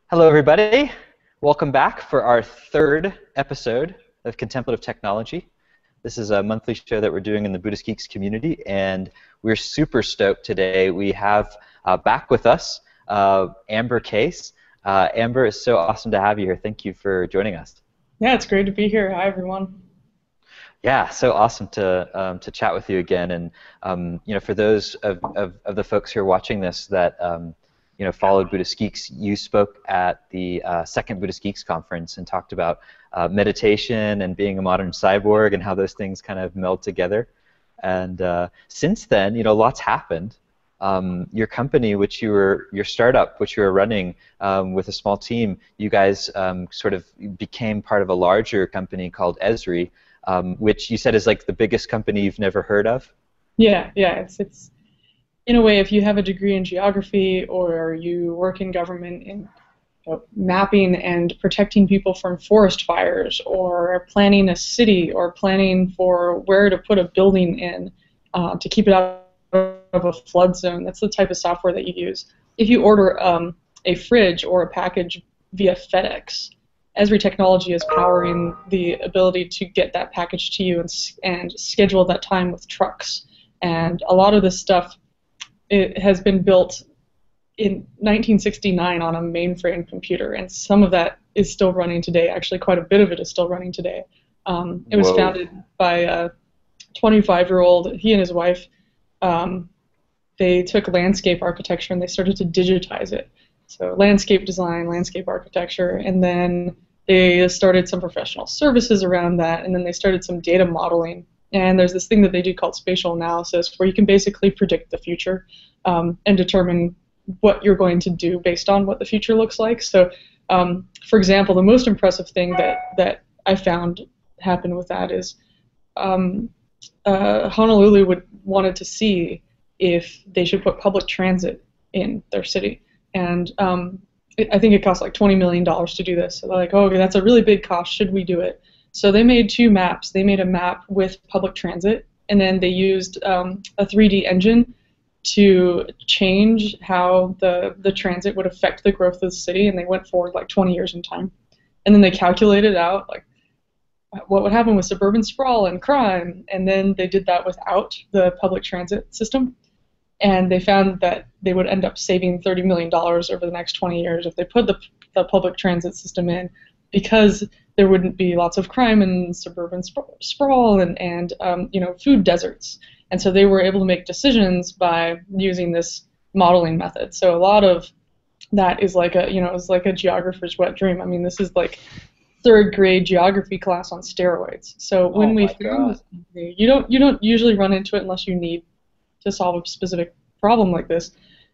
Hello, everybody. Welcome back for our third episode of Contemplative Technology. This is a monthly show that we're doing in the Buddhist Geeks community, and we're super stoked today. We have back with us Amber Case. Amber, it's so awesome to have you here. Thank you for joining us. Yeah, it's great to be here. Hi, everyone. Yeah, so awesome to chat with you again. And for those of the folks who are watching this that followed Buddhist Geeks, you spoke at the second Buddhist Geeks conference and talked about meditation and being a modern cyborg and how those things kind of meld together. And since then, lots happened. Your company, your startup, which you were running with a small team, you guys sort of became part of a larger company called Esri, which you said is like the biggest company you've never heard of. Yeah. It's in a way, if you have a degree in geography or you work in government in mapping and protecting people from forest fires, or planning a city, or planning for where to put a building in to keep it out of a flood zone, that's the type of software that you use. If you order a fridge or a package via FedEx, Esri technology is powering the ability to get that package to you and schedule that time with trucks. And a lot of this stuff, it has been built in 1969 on a mainframe computer, and some of that is still running today. Actually, quite a bit of it is still running today. It was founded by a 25-year-old. He and his wife, they took landscape architecture and they started to digitize it. So landscape design, landscape architecture, and then they started some professional services around that, and then they started some data modeling. And there's this thing that they do called spatial analysis, where you can basically predict the future and determine what you're going to do based on what the future looks like. So, for example, the most impressive thing that I found happen with that is Honolulu wanted to see if they should put public transit in their city. And I think it cost like $20 million to do this. So they're like, oh, okay, that's a really big cost. Should we do it? So they made two maps. They made a map with public transit, and then they used a 3D engine to change how the transit would affect the growth of the city, and they went forward like 20 years in time. And then they calculated out like what would happen with suburban sprawl and crime, and then they did that without the public transit system. And they found that they would end up saving $30 million over the next 20 years if they put the public transit system in, because there wouldn't be lots of crime and suburban sprawl and food deserts. And so they were able to make decisions by using this modeling method. So a lot of that is like it's like a geographer's wet dream. I mean, this is like third grade geography class on steroids. So when we found this company, you don't usually run into it unless you need to solve a specific problem like this.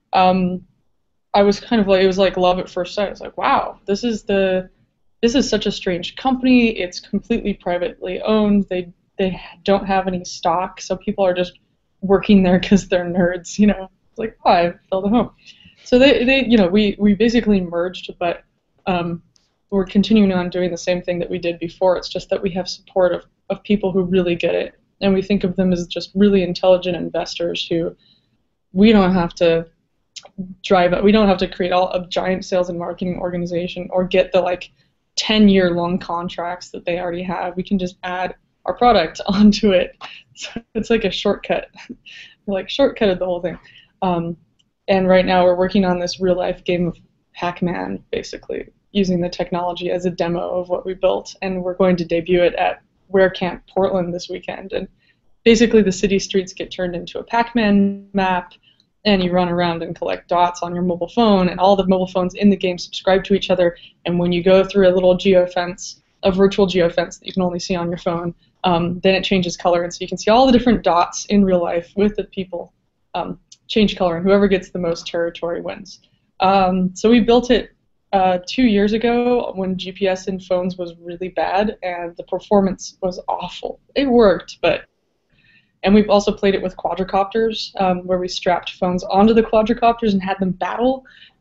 I was kind of like, it was like love at first sight. I was like, wow, this is such a strange company. It's completely privately owned. They don't have any stock, so people are just working there because they're nerds. It's like, oh, I felt at home. So we basically merged, but we're continuing on doing the same thing that we did before. It's just that we have support of people who really get it. And we think of them as just really intelligent investors who we don't have to drive it. We don't have to create a giant sales and marketing organization or get the 10-year long contracts that they already have. We can just add our product onto it. So it's like a shortcut. We shortcutted the whole thing. And right now we're working on this real life game of Pac-Man, basically using the technology as a demo of what we built. And we're going to debut it at WearCamp Portland this weekend, and basically the city streets get turned into a Pac-Man map, and you run around and collect dots on your mobile phone, and all the mobile phones in the game subscribe to each other, and when you go through a little geofence, a virtual geofence that you can only see on your phone, then it changes color, and so you can see all the different dots in real life with the people change color, and whoever gets the most territory wins. So we built it 2 years ago when GPS in phones was really bad and the performance was awful. It worked, and we've also played it with quadricopters, where we strapped phones onto the quadricopters and had them battle.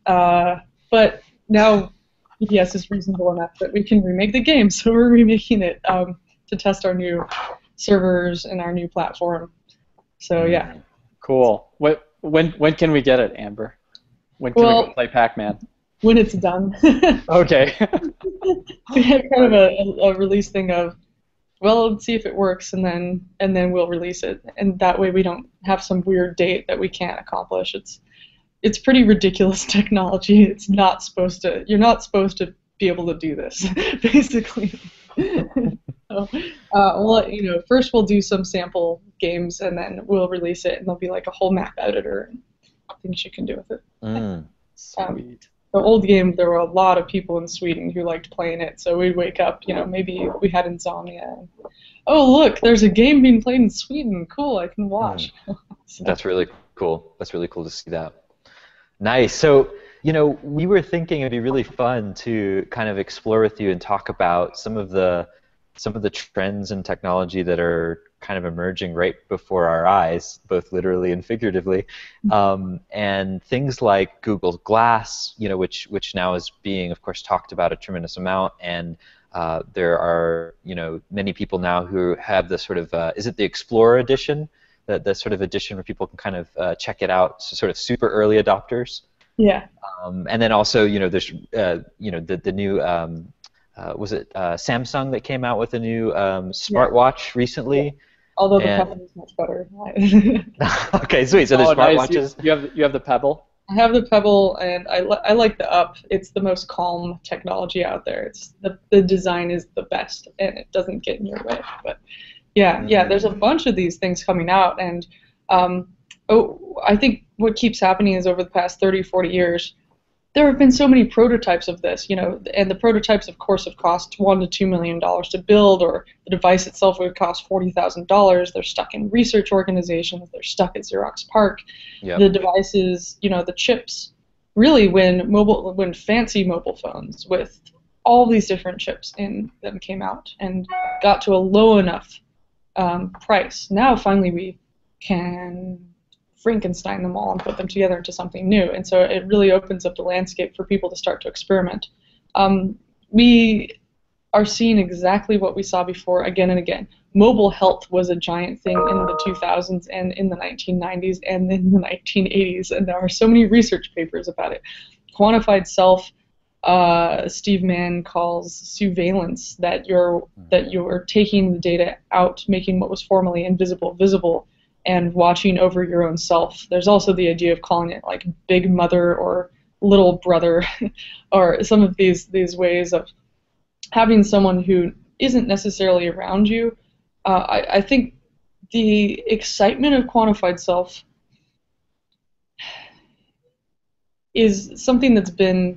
But now GPS is reasonable enough that we can remake the game, so we're remaking it to test our new servers and our new platform. So yeah. Cool. When can we get it, Amber? When can we go play Pac-Man? when it's done. Okay. We had kind of a release thing of, well, let's see if it works, and then we'll release it, and that way we don't have some weird date that we can't accomplish. It's pretty ridiculous technology. It's not supposed to. You're not supposed to be able to do this, basically. So, well, first we'll do some sample games, and then we'll release it, and there'll be like a whole map editor and things you can do with it. Sweet. The old game, there were a lot of people in Sweden who liked playing it, so we'd wake up, maybe we had insomnia. And, oh, look, there's a game being played in Sweden. Cool, I can watch. So. That's really cool. That's really cool to see that. Nice. So, we were thinking it'd be really fun to kind of explore with you and talk about some of the trends in technology that are kind of emerging right before our eyes, both literally and figuratively, and things like Google Glass, which now is being, of course, talked about a tremendous amount, and there are, many people now who have the sort of, is it the Explorer edition, the sort of edition where people can kind of check it out, so sort of super early adopters. Yeah. And then also, there's, the new. Was it Samsung that came out with a new smartwatch recently? Although the Pebble is much better. Okay, sweet. So there's smartwatches. Nice. You have the Pebble. I have the Pebble, and I like the Up. It's the most calm technology out there. It's the design is the best, and it doesn't get in your way. But yeah, there's a bunch of these things coming out, and I think what keeps happening is over the past 30, 40 years, there have been so many prototypes of this, and the prototypes, of course, have cost $1 to $2 million to build, or the device itself would cost $40,000. They're stuck in research organizations. They're stuck at Xerox PARC. Yep. The devices, the chips, really when fancy mobile phones with all these different chips in them came out and got to a low enough price. Now, finally, we can Frankenstein them all and put them together into something new, and so it really opens up the landscape for people to start to experiment. We are seeing exactly what we saw before again and again. Mobile health was a giant thing in the 2000s and in the 1990s and in the 1980s, and there are so many research papers about it. Quantified self, Steve Mann calls surveillance, that you're taking the data out, making what was formerly invisible visible, and watching over your own self. There's also the idea of calling it like big mother or little brother, or some of these ways of having someone who isn't necessarily around you. I think the excitement of quantified self is something that's been,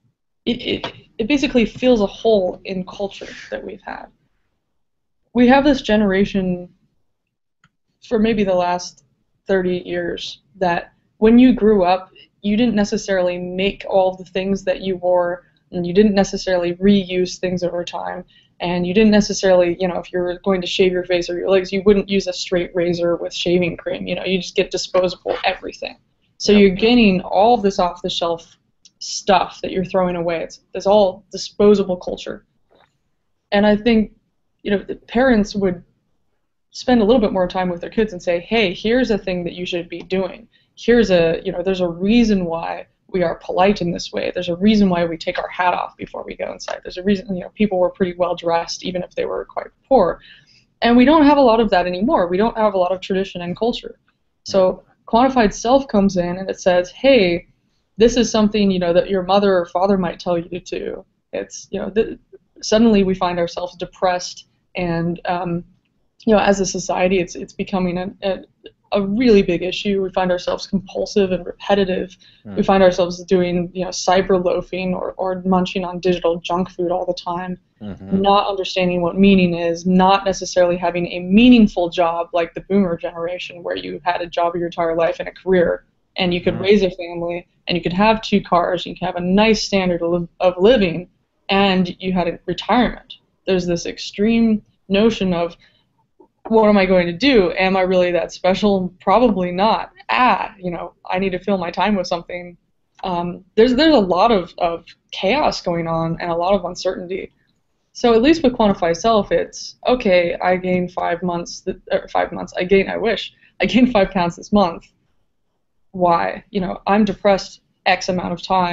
it basically fills a hole in culture that we've had. We have this generation for maybe the last 30 years that when you grew up, you didn't necessarily make all the things that you wore, and you didn't necessarily reuse things over time, and you didn't necessarily, if you were going to shave your face or your legs, you wouldn't use a straight razor with shaving cream. You just get disposable everything. So you're getting all this off-the-shelf stuff that you're throwing away. It's all disposable culture. And I think, the parents would spend a little bit more time with their kids and say, hey, here's a thing that you should be doing. There's a reason why we are polite in this way. There's a reason why we take our hat off before we go inside. There's a reason, people were pretty well dressed even if they were quite poor. And we don't have a lot of that anymore. We don't have a lot of tradition and culture. So quantified self comes in and it says, hey, this is something, that your mother or father might tell you to do. It's, suddenly we find ourselves depressed, and as a society, it's becoming a really big issue. We find ourselves compulsive and repetitive. We find ourselves doing, cyber loafing or munching on digital junk food all the time, not understanding what meaning is, not necessarily having a meaningful job like the boomer generation where you had a job your entire life and a career, and you could raise a family, and you could have 2 cars, you could have a nice standard of living, and you had a retirement. There's this extreme notion of, what am I going to do? Am I really that special? Probably not. I need to fill my time with something. There's a lot of chaos going on and a lot of uncertainty. So at least with quantified self, it's, okay, I gained 5 months, I gained 5 pounds this month. Why? I'm depressed X amount of time.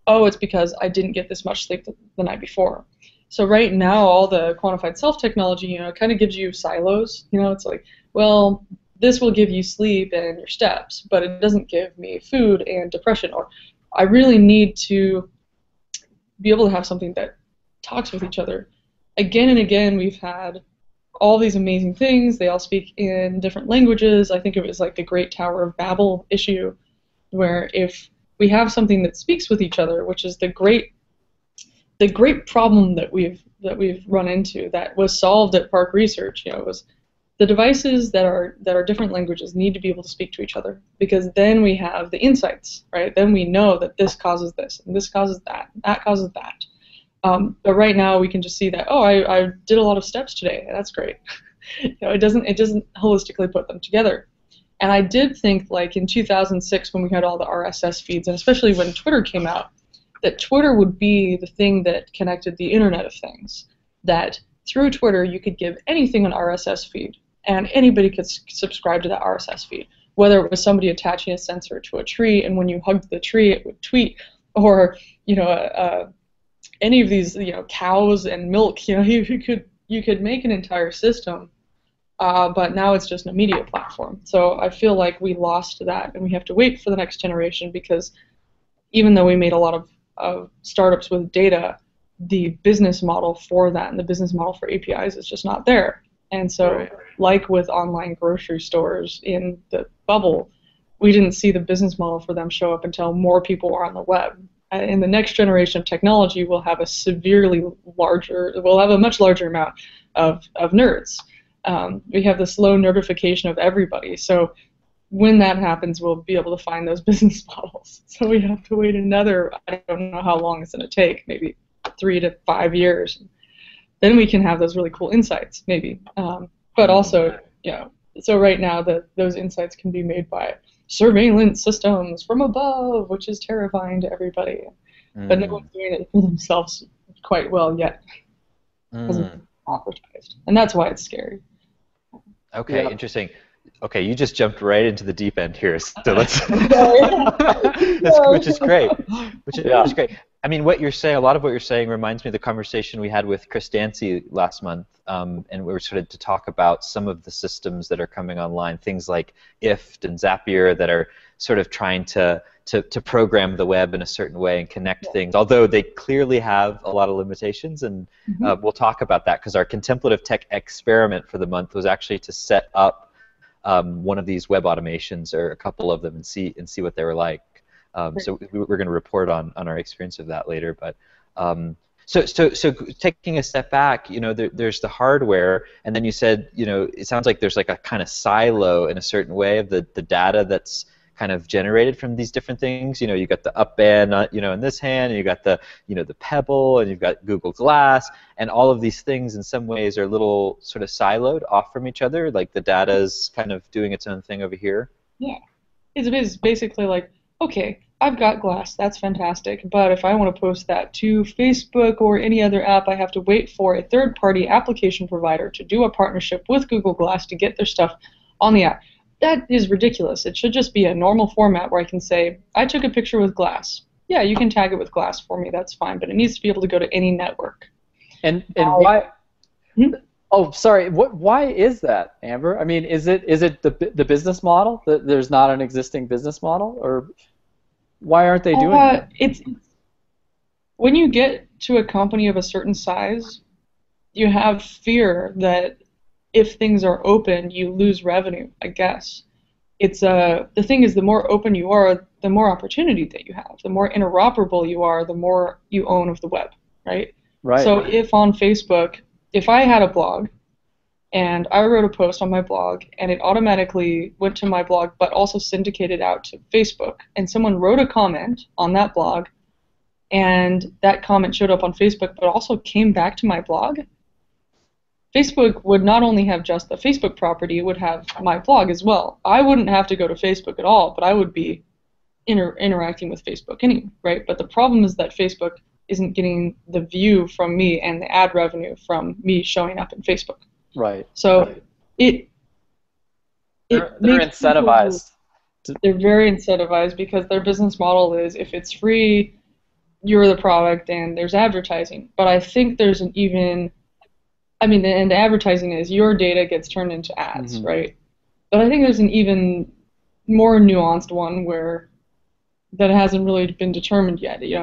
oh, it's because I didn't get this much sleep the night before. So right now, all the quantified self technology, kind of gives you silos. It's like, well, this will give you sleep and your steps, but it doesn't give me food and depression. Or I really need to be able to have something that talks with each other. Again and again, we've had all these amazing things. They all speak in different languages. I think it was like the Great Tower of Babel issue, where if we have something that speaks with each other, which is the great problem that we've run into that was solved at Park Research, it was the devices that are different languages need to be able to speak to each other, because then we have the insights, right? Then we know that this causes this, and this causes that, and that causes that. But right now we can just see that, oh, I did a lot of steps today. That's great. It doesn't holistically put them together. And I did think, like in 2006 when we had all the RSS feeds, and especially when Twitter came out, that Twitter would be the thing that connected the Internet of Things. That through Twitter you could give anything an RSS feed, and anybody could subscribe to that RSS feed, whether it was somebody attaching a sensor to a tree, and when you hugged the tree it would tweet, or any of these, cows and milk, you could make an entire system, but now it's just a media platform. So I feel like we lost that, and we have to wait for the next generation, because even though we made a lot of startups with data, the business model for that and the business model for APIs is just not there. And so, right, like with online grocery stores in the bubble, we didn't see the business model for them show up until more people were on the web. In the next generation of technology, we'll have a much larger amount of nerds. We have this low nerdification of everybody. So when that happens, we'll be able to find those business models. So we have to wait another, I don't know how long it's going to take, maybe 3 to 5 years. Then we can have those really cool insights, maybe. But also, so right now those insights can be made by surveillance systems from above, which is terrifying to everybody. But no one's doing it for themselves quite well yet. Hasn't been democratized. And that's why it's scary. Okay, yeah. Interesting. Okay, you just jumped right into the deep end here, so let's. Which is great. Which is great. I mean, what you're saying, a lot of what you're saying reminds me of the conversation we had with Chris Dancy last month, and we were sort of to talk about some of the systems that are coming online, things like IFT and Zapier that are sort of trying to program the web in a certain way and connect things, although they clearly have a lot of limitations, and we'll talk about that, because our contemplative tech experiment for the month was actually to set up one of these web automations, or a couple of them, and see what they were like. So we're going to report on our experience of that later. But so taking a step back, there's the hardware, and then you said, it sounds like there's like a kind of silo in a certain way of the data that's kind of generated from these different things. You got the up band, in this hand, and you got the, the Pebble, and you've got Google Glass, and all of these things in some ways are a little sort of siloed off from each other. Like the data's kind of doing its own thing over here. Yeah, it's basically like, okay, I've got Glass, that's fantastic, but if I want to post that to Facebook or any other app, I have to wait for a third-party application provider to do a partnership with Google Glass to get their stuff on the app. That is ridiculous. It should just be a normal format where I can say, I took a picture with Glass. Yeah, you can tag it with Glass for me, that's fine, but it needs to be able to go to any network. And why? Oh, sorry. Why is that, Amber? I mean, is it the business model that there's not an existing business model, or why aren't they doing that? It's when you get to a company of a certain size, you have fear that if things are open, you lose revenue, I guess. It's the thing is, the more open you are, the more opportunity that you have. The more interoperable you are, the more you own of the web, right? Right. So if on Facebook, if I had a blog and I wrote a post on my blog and it automatically went to my blog but also syndicated out to Facebook, and someone wrote a comment on that blog and that comment showed up on Facebook but also came back to my blog, Facebook would not only have just the Facebook property, it would have my blog as well. I wouldn't have to go to Facebook at all, but I would be interacting with Facebook anyway, right? But the problem is that Facebook isn't getting the view from me and the ad revenue from me showing up in Facebook. Right. So they're incentivized. They're very incentivized because their business model is, if it's free, you're the product and there's advertising. But I think there's an even, I mean, and the advertising is your data gets turned into ads, right? But I think there's an even more nuanced one where that hasn't really been determined yet. You know,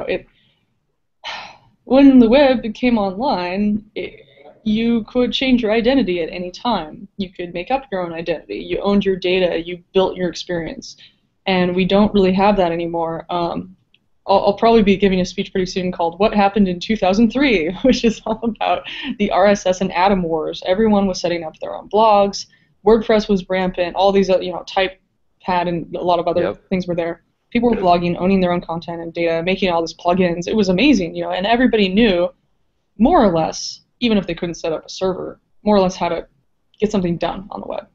when the web came online, you could change your identity at any time. You could make up your own identity. You owned your data. You built your experience. And we don't really have that anymore. I'll probably be giving a speech pretty soon called What Happened in 2003, which is all about the RSS and Atom wars. Everyone was setting up their own blogs. WordPress was rampant. All these, TypePad and a lot of other things were there. People were blogging, owning their own content and data, making all these plugins. It was amazing, and everybody knew, more or less, even if they couldn't set up a server, more or less how to get something done on the web.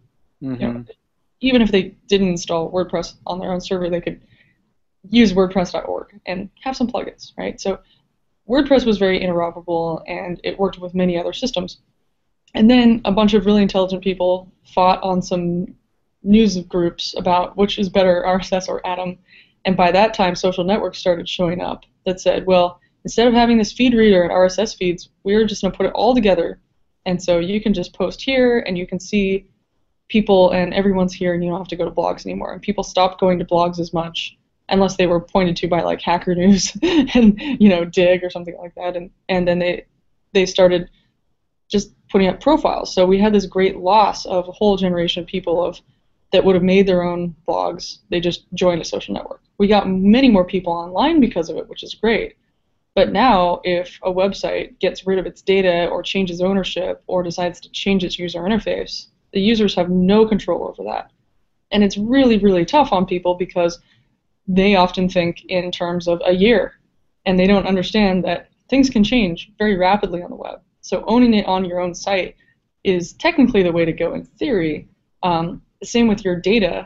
Even if they didn't install WordPress on their own server, they could use WordPress.org and have some plugins, right? So WordPress was very interoperable, and it worked with many other systems. And then a bunch of really intelligent people fought on some news groups about which is better, RSS or Atom. And by that time, social networks started showing up that said, well, instead of having this feed reader and RSS feeds, we're just going to put it all together. And so you can just post here, and you can see people, and everyone's here, and you don't have to go to blogs anymore. And people stopped going to blogs as much, unless they were pointed to by like Hacker News and Dig or something like that. And then they started just putting up profiles. So we had this great loss of a whole generation of people that would have made their own blogs. They just joined a social network. We got many more people online because of it, which is great. But now, if a website gets rid of its data or changes ownership or decides to change its user interface, the users have no control over that. And it's really, really tough on people because they often think in terms of a year, and they don't understand that things can change very rapidly on the web. So owning it on your own site is technically the way to go in theory. Same with your data.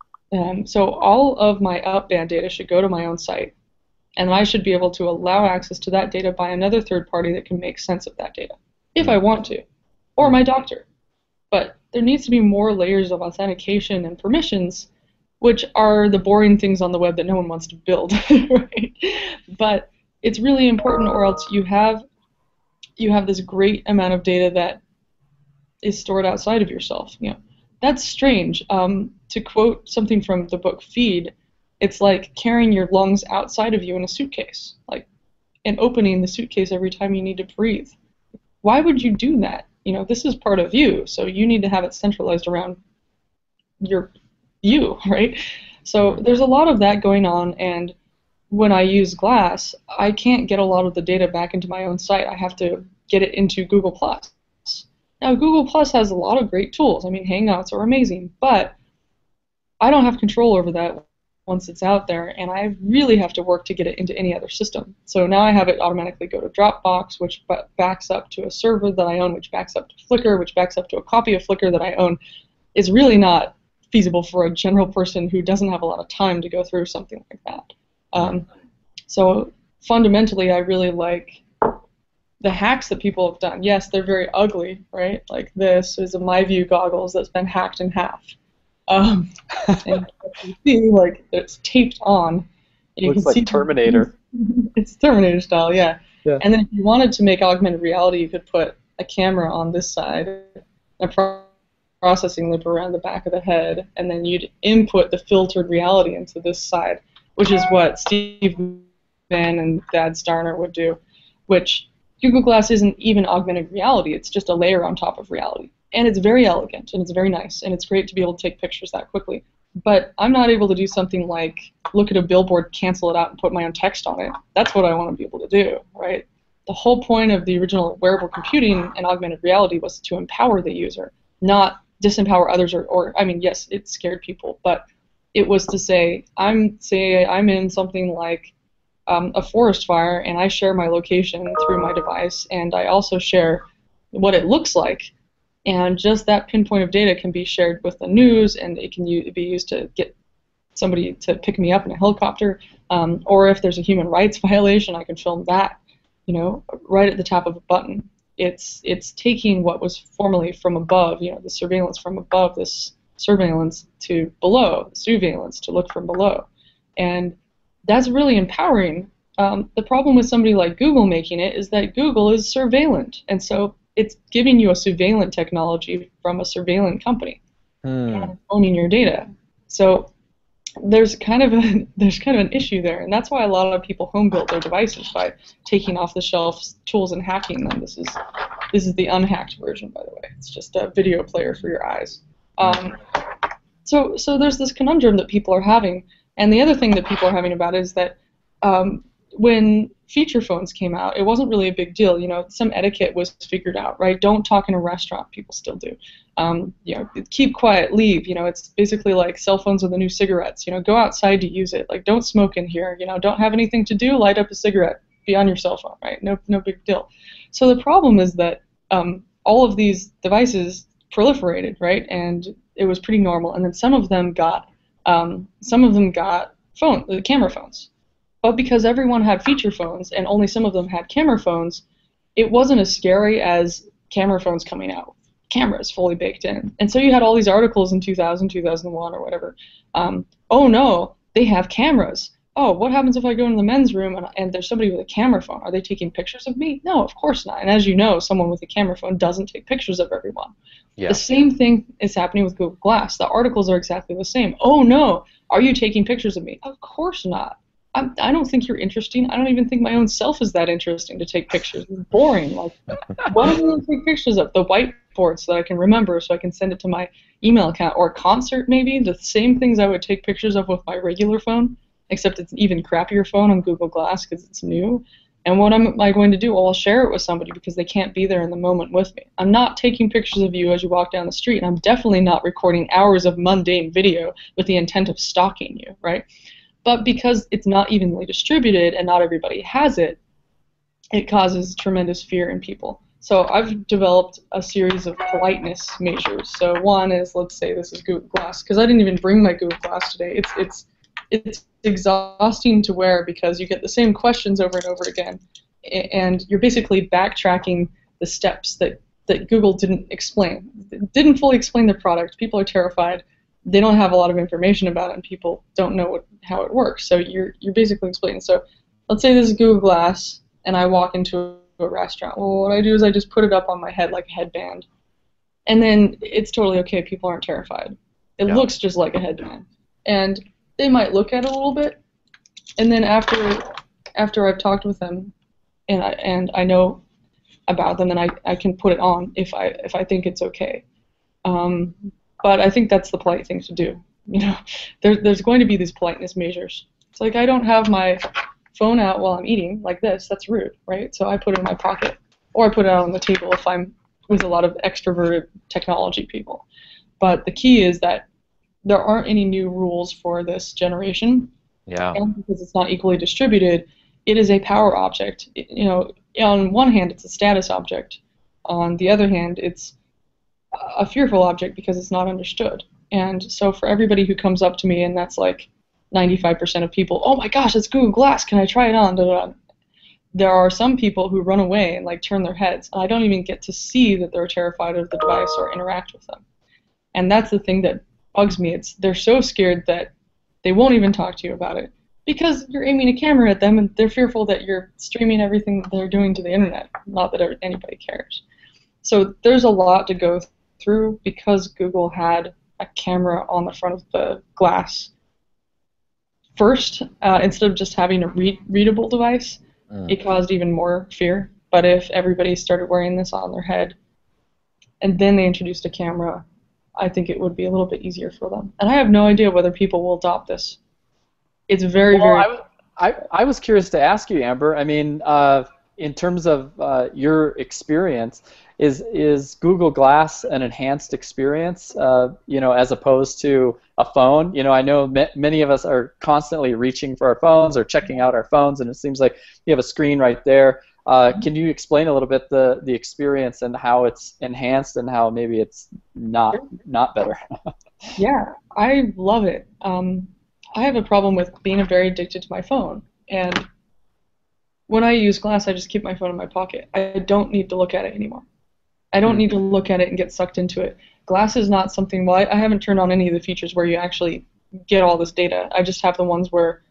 So all of my up-band data should go to my own site, and I should be able to allow access to that data by another third party that can make sense of that data, if I want to, or my doctor. But there needs to be more layers of authentication and permissions, which are the boring things on the web that no one wants to build, right? But it's really important, or else you have this great amount of data that is stored outside of yourself. That's strange. To quote something from the book Feed, it's like carrying your lungs outside of you in a suitcase, and opening the suitcase every time you need to breathe. Why would you do that? This is part of you, so you need to have it centralized around you, right? So there's a lot of that going on, and when I use Glass, I can't get a lot of the data back into my own site. I have to get it into Google+. Now, Google+ has a lot of great tools. I mean, Hangouts are amazing, but I don't have control over that once it's out there, and I really have to work to get it into any other system. So now I have it automatically go to Dropbox, which backs up to a server that I own, which backs up to Flickr, which backs up to a copy of Flickr that I own. It's really not feasible for a general person who doesn't have a lot of time to go through something like that. So fundamentally, I really like the hacks that people have done. Yes, they're very ugly, right? Like this is a MyView goggles that's been hacked in half. And you see, it's taped on. You Looks can see Terminator. It's Terminator style, yeah. And then if you wanted to make augmented reality, you could put a camera on this side, a processing loop around the back of the head, and then you'd input the filtered reality into this side, which is what Steve Mann and Thad Starner would do, which Google Glass isn't even augmented reality. It's just a layer on top of reality. And it's very elegant, and it's very nice, and it's great to be able to take pictures that quickly. But I'm not able to do something like look at a billboard, cancel it out, and put my own text on it. That's what I want to be able to do, right? The whole point of the original wearable computing and augmented reality was to empower the user, not disempower others, or I mean, yes, it scared people, but it was to say I'm in something like a forest fire, and I share my location through my device, and I also share what it looks like. And just that pinpoint of data can be shared with the news, and it can be used to get somebody to pick me up in a helicopter. Or if there's a human rights violation, I can film that, right at the tap of a button. It's taking what was formerly from above, the surveillance from above, this surveillance to below, surveillance to look from below. And that's really empowering The problem with somebody like Google making it is that Google is surveillant, and so it's giving you a surveillant technology from a surveillant company and owning your data. So there's kind of an issue there, and that's why a lot of people home built their devices by taking off the shelf tools and hacking them. This is the unhacked version, by the way. It's just a video player for your eyes. So there's this conundrum that people are having, and the other thing that people are having about it is that when feature phones came out, it wasn't really a big deal. You know, some etiquette was figured out, right? Don't talk in a restaurant. People still do. You know, keep quiet, leave. You know, it's basically like cell phones are the new cigarettes. You know, go outside to use it. Like, don't smoke in here. You know, don't have anything to do. Light up a cigarette. Be on your cell phone, right? No big deal. So the problem is that all of these devices proliferated, right? And it was pretty normal. And then some of them got camera phones. But because everyone had feature phones and only some of them had camera phones, it wasn't as scary as camera phones coming out. Cameras fully baked in. And so you had all these articles in 2000, 2001 or whatever. Oh no, they have cameras. Oh, what happens if I go into the men's room and there's somebody with a camera phone? Are they taking pictures of me? No, of course not. And as you know, someone with a camera phone doesn't take pictures of everyone. Yeah. The same thing is happening with Google Glass. The articles are exactly the same. Oh no, are you taking pictures of me? Of course not. I don't think you're interesting. I don't even think my own self is that interesting to take pictures. It's boring. Like, what am I going to take pictures of? The whiteboard so that I can remember, so I can send it to my email account. Or a concert, maybe. The same things I would take pictures of with my regular phone, except it's an even crappier phone on Google Glass because it's new. And what am I going to do? Well, I'll share it with somebody because they can't be there in the moment with me. I'm not taking pictures of you as you walk down the street, and I'm definitely not recording hours of mundane video with the intent of stalking you, right? But because it's not evenly distributed and not everybody has it, it causes tremendous fear in people. So I've developed a series of politeness measures. So one is, let's say this is Google Glass, because I didn't even bring my Google Glass today. It's exhausting to wear because you get the same questions over and over again, and you're basically backtracking the steps that Google didn't explain. It didn't fully explain the product. People are terrified. They don't have a lot of information about it, and people don't know how it works. So you're basically explaining. So let's say this is Google Glass, and I walk into a restaurant. Well, what I do is I just put it up on my head like a headband, and then it's totally okay. People aren't terrified. It looks just like a headband, and they might look at it a little bit, and then after I've talked with them, and I know about them, then I can put it on if I think it's okay. But I think that's the polite thing to do. You know, there's going to be these politeness measures. It's like I don't have my phone out while I'm eating like this. That's rude, right? So I put it in my pocket, or I put it out on the table if I'm with a lot of extroverted technology people. But the key is that there aren't any new rules for this generation. Yeah. And because it's not equally distributed, it is a power object. You know, on one hand, it's a status object. On the other hand, it's a fearful object because it's not understood. And so for everybody who comes up to me, and that's like 95% of people, oh my gosh, it's Google Glass, can I try it on? There are some people who run away and like turn their heads, and I don't even get to see that they're terrified of the device or interact with them. And that's the thing that bugs me. They're so scared that they won't even talk to you about it because you're aiming a camera at them, and they're fearful that you're streaming everything that they're doing to the internet. Not that anybody cares. So there's a lot to go through because Google had a camera on the front of the glass first, instead of just having a readable device. It caused even more fear. But if everybody started wearing this on their head and then they introduced a camera, I think it would be a little bit easier for them. And I have no idea whether people will adopt this. It's very. I was curious to ask you, Amber. I mean, in terms of your experience, is Google Glass an enhanced experience, you know, as opposed to a phone? You know, I know many of us are constantly reaching for our phones or checking out our phones, and it seems like you have a screen right there. Can you explain a little bit the experience and how it's enhanced and how maybe it's not better? Yeah, I love it. I have a problem with being very addicted to my phone, and when I use Glass, I just keep my phone in my pocket. I don't need to look at it anymore. I don't need to look at it and get sucked into it. Glass is not something, well, I haven't turned on any of the features where you actually get all this data. I just have the ones where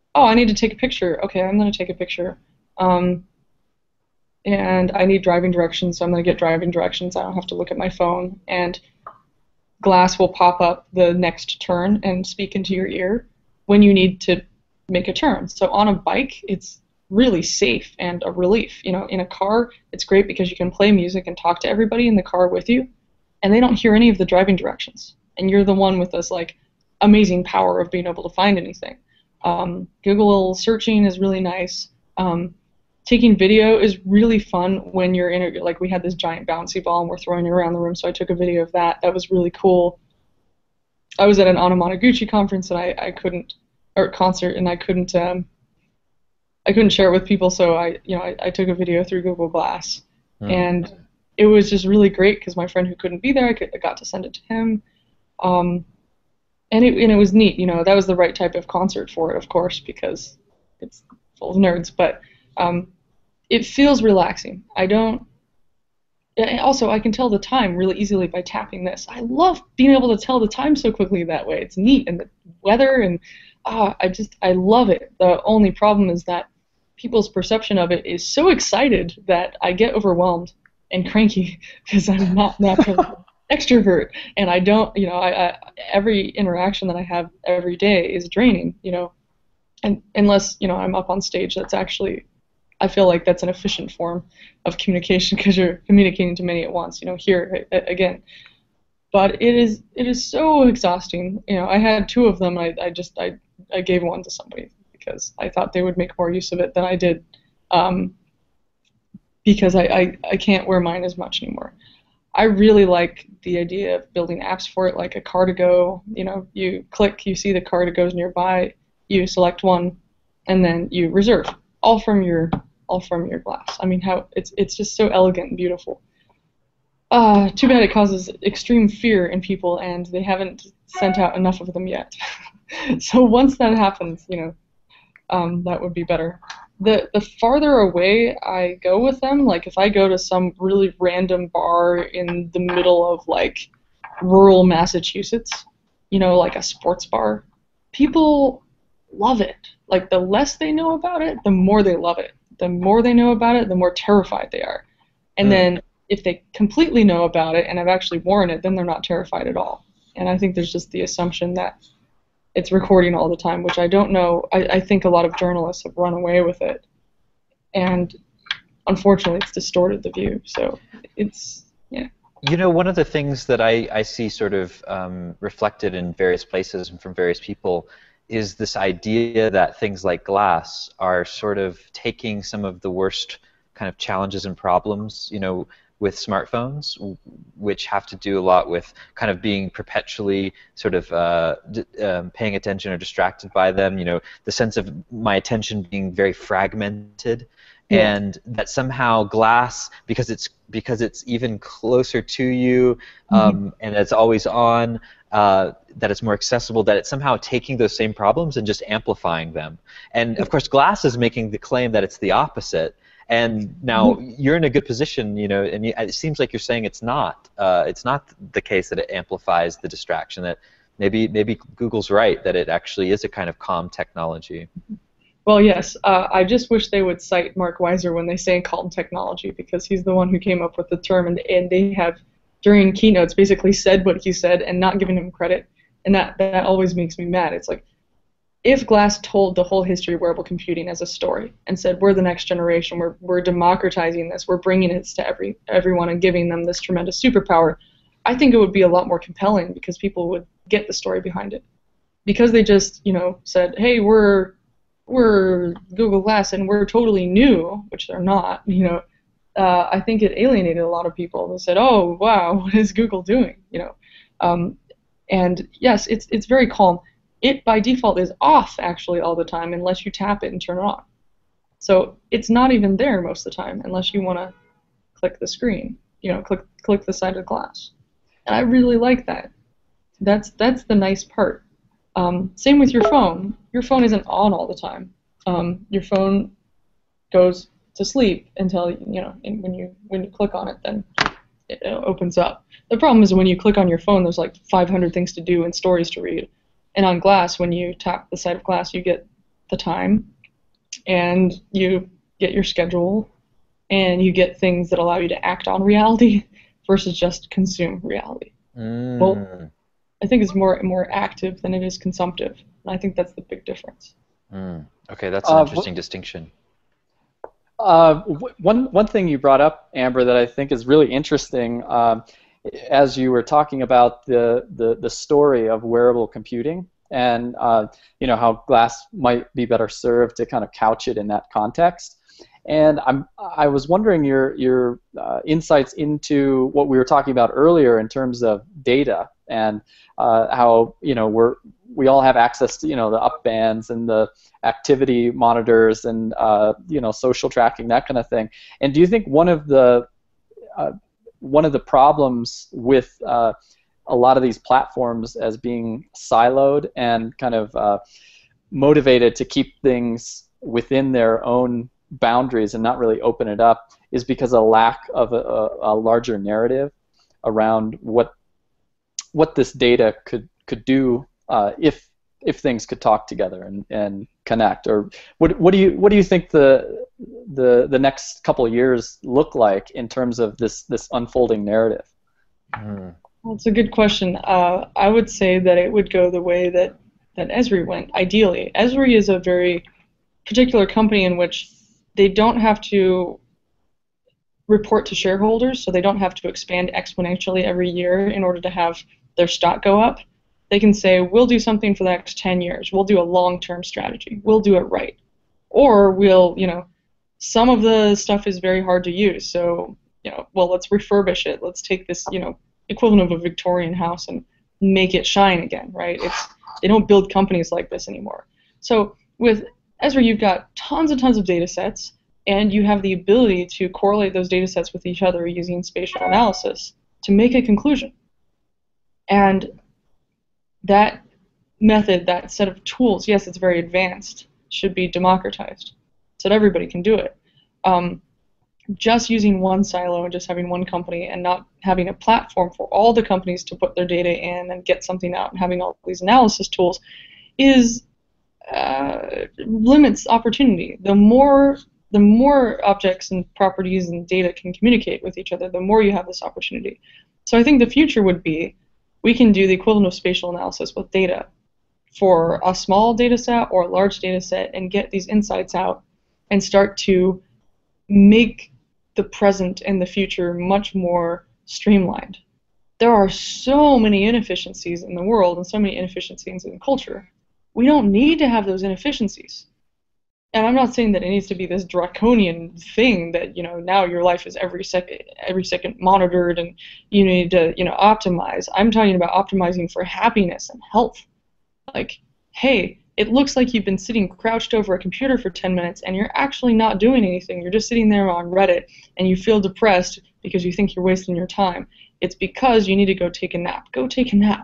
oh, I need to take a picture. Okay, I'm going to take a picture. Um, and I need driving directions, so I'm going to get driving directions. I don't have to look at my phone. And glass will pop up the next turn and speak into your ear when you need to make a turn. So on a bike, it's really safe and a relief. You know, in a car, it's great because you can play music and talk to everybody in the car with you, and they don't hear any of the driving directions. And you're the one with this like amazing power of being able to find anything. Google searching is really nice. Taking video is really fun when you're in it. Like we had this giant bouncy ball and we're throwing it around the room, so I took a video of that. That was really cool. I was at an Anamanaguchi conference and I couldn't, or concert, and I couldn't share it with people, so I took a video through Google Glass, and it was just really great because my friend who couldn't be there, I got to send it to him, and it was neat. You know, that was the right type of concert for it, of course, because it's full of nerds, but it feels relaxing. Also, I can tell the time really easily by tapping this. I love being able to tell the time so quickly that way. It's neat, and the weather, and I love it. The only problem is that people's perception of it is so excited that I get overwhelmed and cranky because I'm not naturally an extrovert, and I don't, every interaction that I have every day is draining, and unless, I'm up on stage, that's actually, I feel like that's an efficient form of communication because you're communicating to many at once, here again. But it is so exhausting. I had two of them. I gave one to somebody because I thought they would make more use of it than I did, because I can't wear mine as much anymore. I really like the idea of building apps for it, like a car-to-go. You click, you see the car-to-goes nearby, you select one, and then you reserve, all from your glass. I mean, how it's just so elegant and beautiful. Too bad it causes extreme fear in people, and they haven't sent out enough of them yet. So once that happens, that would be better. The farther away I go with them, like if I go to some really random bar in the middle of like rural Massachusetts, like a sports bar, people love it. Like the less they know about it, the more they love it. The more they know about it, the more terrified they are. And then if they completely know about it and have actually worn it, then they're not terrified at all. And I think there's just the assumption that it's recording all the time, which I don't know. I think a lot of journalists have run away with it. And unfortunately, it's distorted the view. So it's, yeah. One of the things that I see sort of reflected in various places and from various people is this idea that things like glass are sort of taking some of the worst kind of challenges and problems, with smartphones, which have to do a lot with kind of being perpetually sort of paying attention or distracted by them, the sense of my attention being very fragmented. Yeah. And that somehow glass, because it's even closer to you, and it's always on, that it's more accessible, that it's somehow taking those same problems and just amplifying them. And of course, glass is making the claim that it's the opposite. And now you're in a good position, and it seems like you're saying it's not the case that it amplifies the distraction. That maybe Google's right, that it actually is a kind of calm technology. Well, yes. I just wish they would cite Mark Weiser when they say calm technology, because he's the one who came up with the term, and they have, during keynotes, basically said what he said and not given him credit, and that always makes me mad. It's like, if Glass told the whole history of wearable computing as a story and said, we're the next generation, we're democratizing this, we're bringing it to everyone and giving them this tremendous superpower, I think it would be a lot more compelling because people would get the story behind it. Because they just, said, hey, we're Google Glass and we're totally new, which they're not, I think it alienated a lot of people. They said, oh, wow, what is Google doing? And yes, it's very calm. It, by default, is off, actually, all the time, unless you tap it and turn it on. So it's not even there most of the time, unless you want to click the screen, click the side of the glass. And I really like that. That's the nice part. Same with your phone. Your phone isn't on all the time. Your phone goes to sleep until, and when you click on it, then it opens up. The problem is when you click on your phone, there's like 500 things to do and stories to read. And on glass, when you tap the side of glass, you get the time, and you get your schedule, and you get things that allow you to act on reality versus just consume reality. Well, I think it's more active than it is consumptive. And I think that's the big difference. Okay, that's an interesting distinction. One thing you brought up, Amber, that I think is really interesting, as you were talking about the story of wearable computing, and how glass might be better served to kind of couch it in that context. And I was wondering your insights into what we were talking about earlier in terms of data, and how we all have access to the up bands and the activity monitors and social tracking, that kind of thing. And do you think one of the problems with a lot of these platforms as being siloed and kind of motivated to keep things within their own boundaries and not really open it up is because of a lack of a larger narrative around what this data could do if things could talk together and connect? Or what do you think the next couple of years look like in terms of this unfolding narrative? Well, it's a good question. I would say that it would go the way that Esri went, ideally. Esri is a very particular company in which they don't have to report to shareholders, so they don't have to expand exponentially every year in order to have their stock go up. They can say, we'll do something for the next 10 years. We'll do a long-term strategy. We'll do it right. Or we'll, some of the stuff is very hard to use, so, well, let's refurbish it. Let's take this, equivalent of a Victorian house and make it shine again, right? They don't build companies like this anymore. So with Esri, you've got tons and tons of data sets, and you have the ability to correlate those data sets with each other using spatial analysis to make a conclusion. And that method, that set of tools, yes, it's very advanced, should be democratized so that everybody can do it. Just using one silo and just having one company and not having a platform for all the companies to put their data in and get something out and having all these analysis tools limits opportunity. The more objects and properties and data can communicate with each other, the more you have this opportunity. So I think the future would be we can do the equivalent of spatial analysis with data for a small data set or a large data set and get these insights out and start to make the present and the future much more streamlined. There are so many inefficiencies in the world and so many inefficiencies in culture. We don't need to have those inefficiencies. And I'm not saying that it needs to be this draconian thing that, now your life is every second monitored and you need to, optimize. I'm talking about optimizing for happiness and health. Like, hey, it looks like you've been sitting crouched over a computer for 10 minutes and you're actually not doing anything. You're just sitting there on Reddit and you feel depressed because you think you're wasting your time. It's because you need to go take a nap. Go take a nap.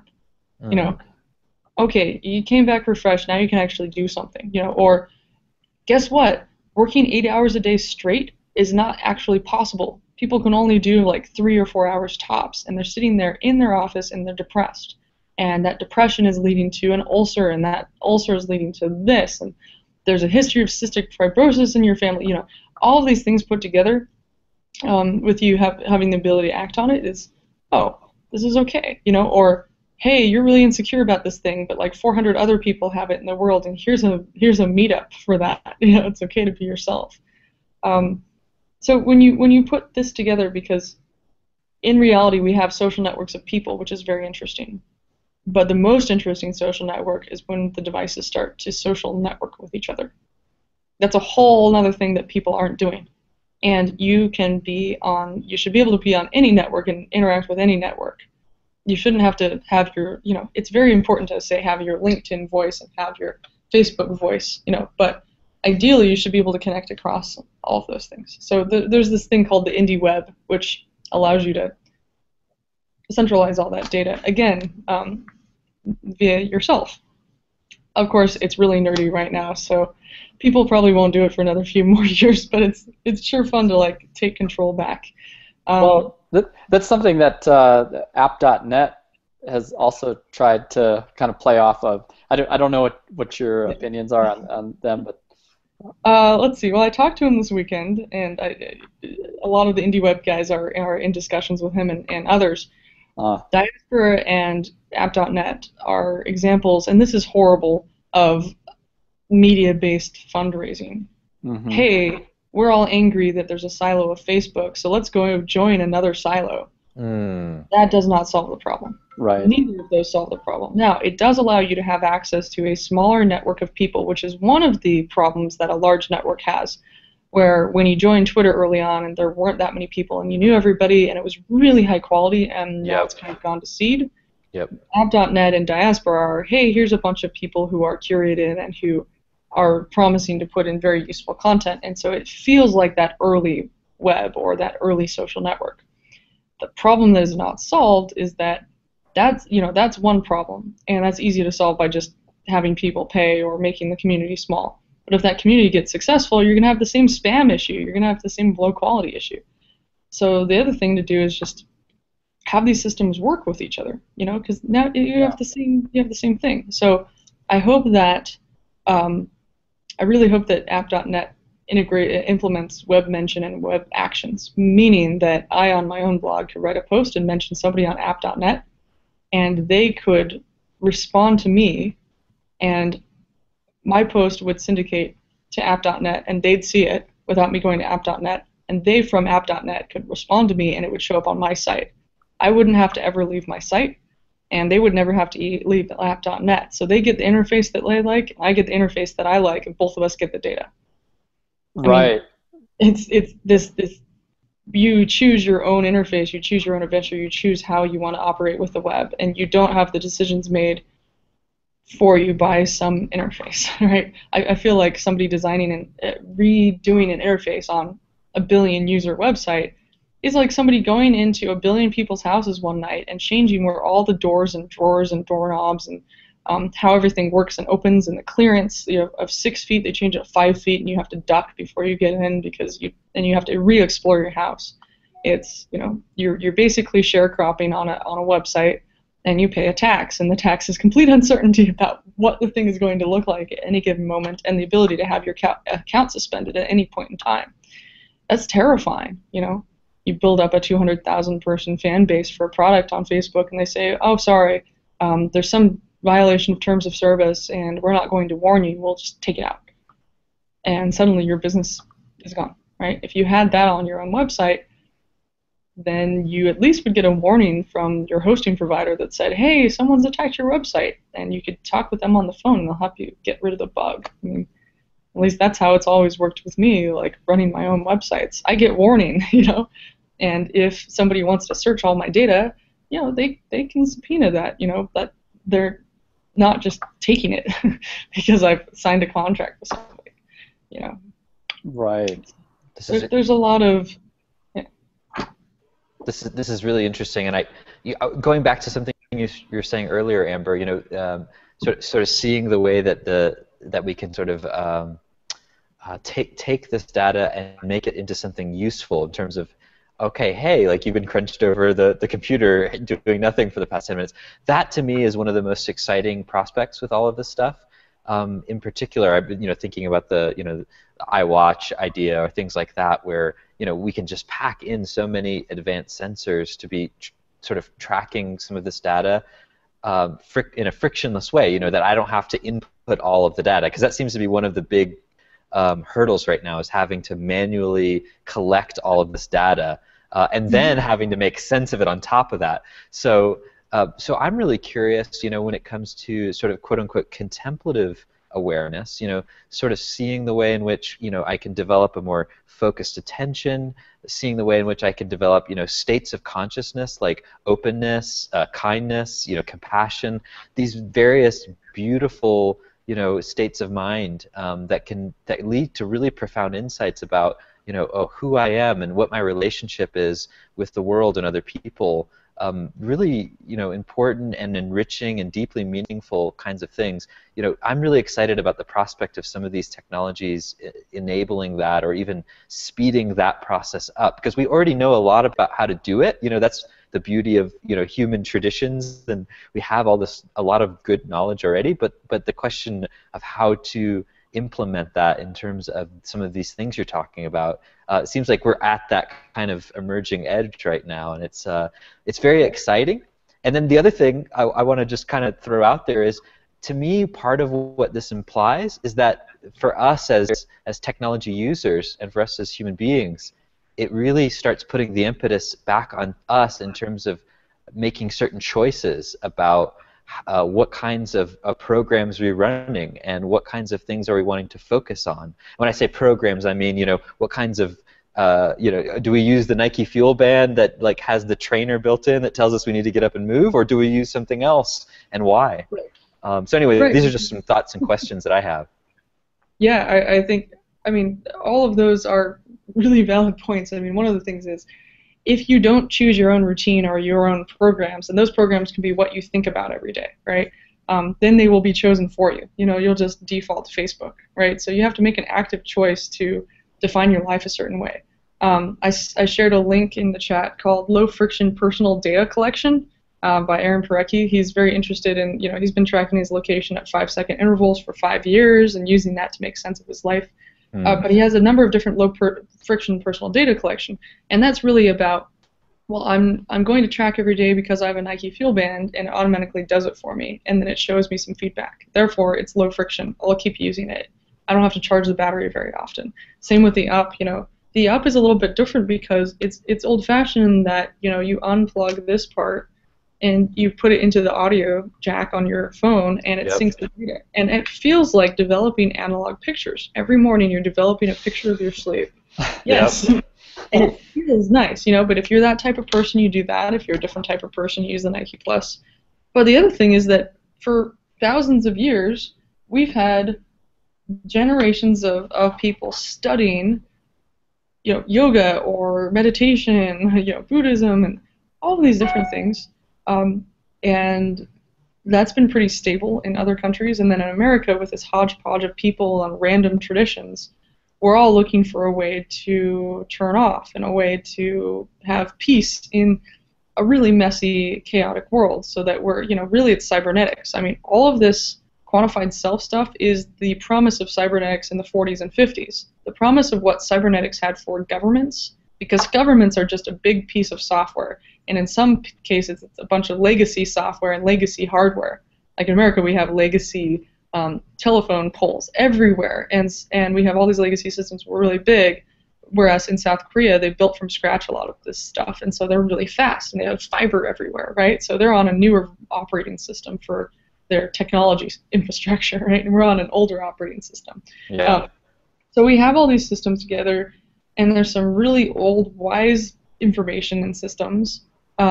Okay, you came back refreshed, now you can actually do something, or guess what? Working 8 hours a day straight is not actually possible. People can only do like 3 or 4 hours tops, and they're sitting there in their office and they're depressed. And that depression is leading to an ulcer, and that ulcer is leading to this, and there's a history of cystic fibrosis in your family. All of these things put together with you having the ability to act on it is, oh, this is okay, or hey, you're really insecure about this thing, but like 400 other people have it in the world, and here's a meetup for that. It's okay to be yourself. So when you put this together, because in reality we have social networks of people, which is very interesting. But the most interesting social network is when the devices start to social network with each other. That's a whole other thing that people aren't doing. And you should be able to be on any network and interact with any network. You shouldn't have to have your, it's very important to say have your LinkedIn voice and have your Facebook voice, but ideally you should be able to connect across all of those things. So there's this thing called the indie web, which allows you to centralize all that data, again, via yourself. Of course, it's really nerdy right now, so people probably won't do it for another few more years, but it's sure fun to like take control back. Well, that's something that app.net has also tried to kind of play off of. I don't know what your opinions are on them, but Let's see. Well, I talked to him this weekend, and a lot of the indie web guys are in discussions with him and others. uh, Diaspora and App.net are examples, and this is horrible, of media-based fundraising. hmm Hey, we're all angry that there's a silo of Facebook, so let's go join another silo. That does not solve the problem. right. Neither of those solve the problem. Now, it does allow you to have access to a smaller network of people, which is one of the problems that a large network has, where when you joined Twitter early on and there weren't that many people and you knew everybody and it was really high quality, and now it's kind of gone to seed. Yep. App.net and Diaspora are, hey, here's a bunch of people who are curated and who are promising to put in very useful content, and so it feels like that early web or that early social network. The problem that is not solved is that's one problem, and that's easy to solve by just having people pay or making the community small. But if that community gets successful, you're going to have the same spam issue. You're going to have the same low quality issue. So the other thing to do is just have these systems work with each other, because now you have the same thing. So I hope that I really hope that App.net implements web mention and web actions, meaning that I, on my own blog, could write a post and mention somebody on App.net, and they could respond to me, and my post would syndicate to App.net, and they'd see it without me going to App.net, and they from App.net could respond to me, and it would show up on my site. I wouldn't have to ever leave my site, and they would never have to leave App.net. So they get the interface that they like, I get the interface that I like, and both of us get the data. Right. I mean, it's this you choose your own interface, you choose your own adventure, you choose how you want to operate with the web, and you don't have the decisions made for you by some interface, right? I feel like somebody designing and redoing an interface on a billion user website is like somebody going into a billion people's houses one night and changing where all the doors and drawers and doorknobs and how everything works and opens, and the clearance of 6 feet, they change it to 5 feet, and you have to duck before you get in because you have to re-explore your house. It's you're basically sharecropping on a website, and you pay a tax, and the tax is complete uncertainty about what the thing is going to look like at any given moment, and the ability to have your account suspended at any point in time. That's terrifying. You build up a 200,000 person fan base for a product on Facebook, and they say, oh, sorry, there's some violation of terms of service, and we're not going to warn you, we'll just take it out. And suddenly your business is gone, right? If you had that on your own website, then you at least would get a warning from your hosting provider that said, hey, someone's attacked your website, and you could talk with them on the phone, and they'll help you get rid of the bug. I mean, at least that's how it's always worked with me, like running my own websites. I get warning, and if somebody wants to search all my data, they can subpoena that, that they're not just taking it because I've signed a contract with somebody, Right. There's a lot of. This is really interesting, and going back to something you were saying earlier, Amber, sort of seeing the way that we can sort of take this data and make it into something useful in terms of, okay, hey, like you've been crunched over the computer doing nothing for the past 10 minutes. That to me is one of the most exciting prospects with all of this stuff. In particular, I've been thinking about the iWatch idea or things like that, where we can just pack in so many advanced sensors to be sort of tracking some of this data in a frictionless way. That I don't have to input all of the data, because that seems to be one of the big hurdles right now, is having to manually collect all of this data and then having to make sense of it on top of that. So I'm really curious, when it comes to sort of quote-unquote contemplative awareness, sort of seeing the way in which, I can develop a more focused attention, seeing the way in which I can develop, states of consciousness like openness, kindness, compassion, these various beautiful, states of mind that lead to really profound insights about, who I am and what my relationship is with the world and other people. really, important and enriching and deeply meaningful kinds of things. I'm really excited about the prospect of some of these technologies enabling that, or even speeding that process up, because we already know a lot about how to do it. That's the beauty of human traditions, and we have a lot of good knowledge already. But the question of how to implement that in terms of some of these things you're talking about, it seems like we're at that kind of emerging edge right now, and it's very exciting. And then the other thing I want to just kind of throw out there is, to me, part of what this implies is that for us as technology users and for us as human beings, it really starts putting the impetus back on us in terms of making certain choices about what kinds of programs we're running and what kinds of things are we wanting to focus on. When I say programs, I mean, what kinds of do we use the Nike Fuel Band that has the trainer built in that tells us we need to get up and move, or do we use something else, and why? So anyway, these are just some thoughts and questions that I have. Yeah, I think, all of those are really valid points. One of the things is, if you don't choose your own routine or your own programs, and those programs can be what you think about every day, right? Then they will be chosen for you. You'll just default to Facebook, right? So you have to make an active choice to define your life a certain way. I shared a link in the chat called Low Friction Personal Data Collection by Aaron Parecki. He's very interested in, he's been tracking his location at 5-second intervals for 5 years and using that to make sense of his life. But he has a number of different low-friction personal data collection, and that's really about, well, I'm going to track every day because I have a Nike Fuel Band, and it automatically does it for me, and then it shows me some feedback. Therefore, it's low friction. I'll keep using it. I don't have to charge the battery very often. Same with the up. The up is a little bit different because it's old-fashioned in that you unplug this part and you put it into the audio jack on your phone, and it syncs the data. And it feels like developing analog pictures. Every morning you're developing a picture of your sleep. Yes. And it feels nice, but if you're that type of person, you do that. If you're a different type of person, you use the Nike Plus. But the other thing is that for thousands of years, we've had generations of people studying yoga or meditation, Buddhism, and all of these different things. And that's been pretty stable in other countries. And then in America, with this hodgepodge of people and random traditions, we're all looking for a way to turn off and a way to have peace in a really messy, chaotic world, so that we're, really it's cybernetics. All of this quantified self stuff is the promise of cybernetics in the 40s and 50s. The promise of what cybernetics had for governments, because governments are just a big piece of software. And in some cases, it's a bunch of legacy software and legacy hardware. Like in America, we have legacy telephone poles everywhere, and we have all these legacy systems that were really big, whereas in South Korea, they built from scratch a lot of this stuff, and so they're really fast, and they have fiber everywhere, right? So they're on a newer operating system for their technology infrastructure, right? And we're on an older operating system. Yeah. So we have all these systems together, and there's some really old, wise information in systems.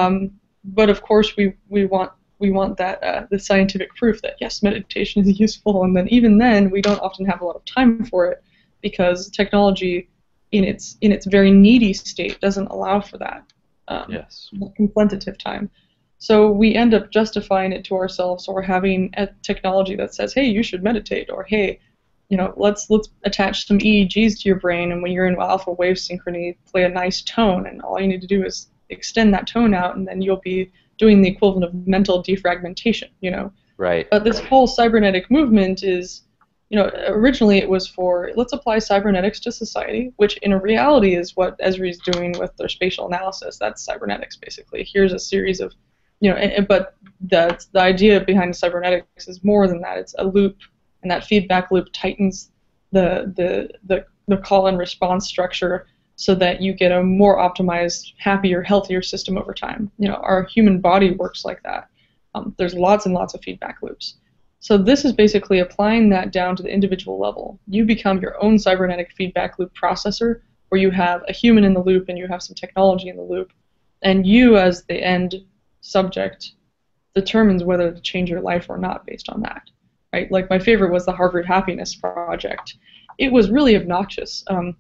But of course, we want that the scientific proof that yes, meditation is useful, and then even then, we don't often have a lot of time for it because technology, in its very needy state, doesn't allow for that. Contemplative time. So we end up justifying it to ourselves, or having a technology that says, hey, you should meditate, or hey, let's attach some EEGs to your brain, and when you're in alpha wave synchrony, play a nice tone, and all you need to do is extend that tone out, and then you'll be doing the equivalent of mental defragmentation, Right. But this whole cybernetic movement is, originally it was for, let's apply cybernetics to society, which in reality is what Esri's doing with their spatial analysis. That's cybernetics, basically. Here's a series of, but the idea behind cybernetics is more than that. It's a loop, and that feedback loop tightens the call and response structure so that you get a more optimized, happier, healthier system over time. Our human body works like that. There's lots and lots of feedback loops. So this is basically applying that down to the individual level. You become your own cybernetic feedback loop processor, where you have a human in the loop and you have some technology in the loop, and you, as the end subject, determines whether to change your life or not based on that. Right? Like my favorite was the Harvard Happiness Project. It was really obnoxious.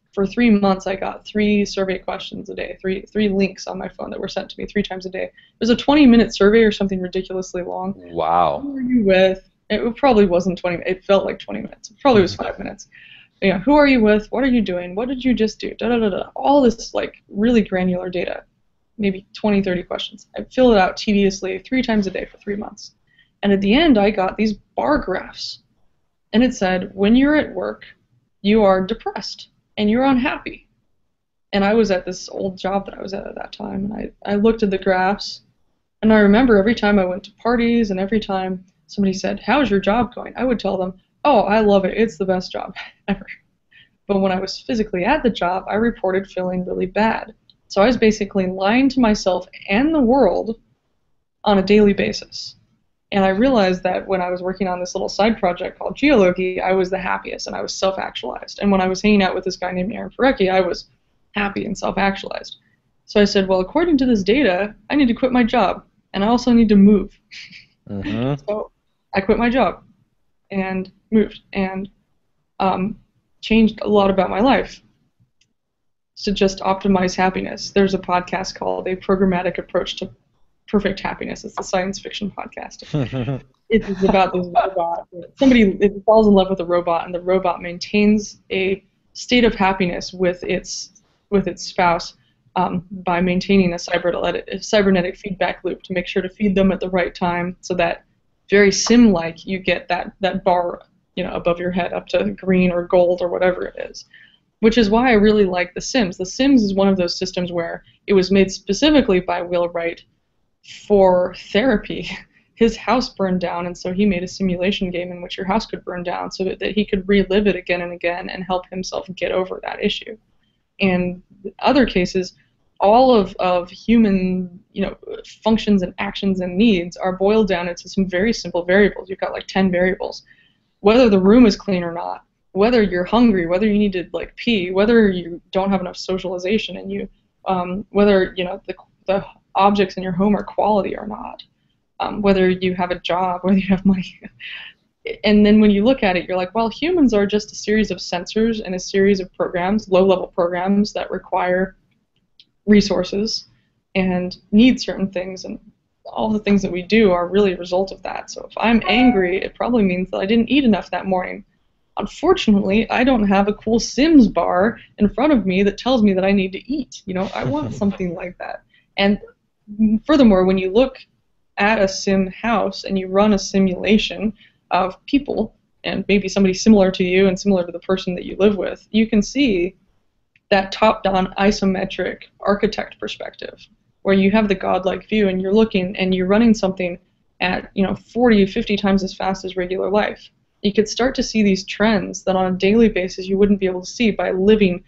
for 3 months, I got 3 survey questions a day, three links on my phone that were sent to me 3 times a day. It was a 20-minute survey or something ridiculously long. Wow. Who are you with? It probably wasn't 20. It felt like 20 minutes. It probably was 5 minutes. Yeah. Who are you with? What are you doing? What did you just do? Da da da da. All this like really granular data, maybe 20, 30 questions. I fill it out tediously 3 times a day for 3 months, and at the end, I got these bar graphs, and it said, when you're at work, you are depressed and you're unhappy. And I was at this old job that I was at that time, and I looked at the graphs, and I remember every time I went to parties and every time somebody said, how's your job going? I would tell them, oh, I love it. It's the best job ever. But when I was physically at the job, I reported feeling really bad. So I was basically lying to myself and the world on a daily basis. And I realized that when I was working on this little side project called geology, I was the happiest and I was self-actualized. And when I was hanging out with this guy named Aaron Parecki, I was happy and self-actualized. So I said, well, according to this data, I need to quit my job, and I also need to move. Mm-hmm. So I quit my job and moved and changed a lot about my life to just optimize happiness. There's a podcast called A Programmatic Approach to Perfect Happiness. It's a science fiction podcast. It's about this robot. Somebody falls in love with a robot, and the robot maintains a state of happiness with its spouse by maintaining a cybernetic feedback loop to make sure to feed them at the right time, so that very sim-like you get that bar, above your head up to green or gold or whatever it is. Which is why I really like The Sims. The Sims is one of those systems where it was made specifically by Will Wright for therapy. His house burned down, and so he made a simulation game in which your house could burn down so that he could relive it again and again and help himself get over that issue. And other cases, all of human functions and actions and needs are boiled down into some very simple variables. You've got like 10 variables. Whether the room is clean or not, whether you're hungry, whether you need to like pee, whether you don't have enough socialization, and whether the objects in your home are quality or not, whether you have a job, whether you have money. And then when you look at it, you're like, well, humans are just a series of sensors and a series of programs, low-level programs that require resources and need certain things, and all the things that we do are really a result of that. So if I'm angry, it probably means that I didn't eat enough that morning. Unfortunately, I don't have a cool Sims bar in front of me that tells me that I need to eat. I want something like that. And furthermore, when you look at a sim house and you run a simulation of people and maybe somebody similar to you and similar to the person that you live with, you can see that top-down isometric architect perspective where you have the godlike view and you're looking and you're running something at 40, 50 times as fast as regular life. You could start to see these trends that on a daily basis you wouldn't be able to see by living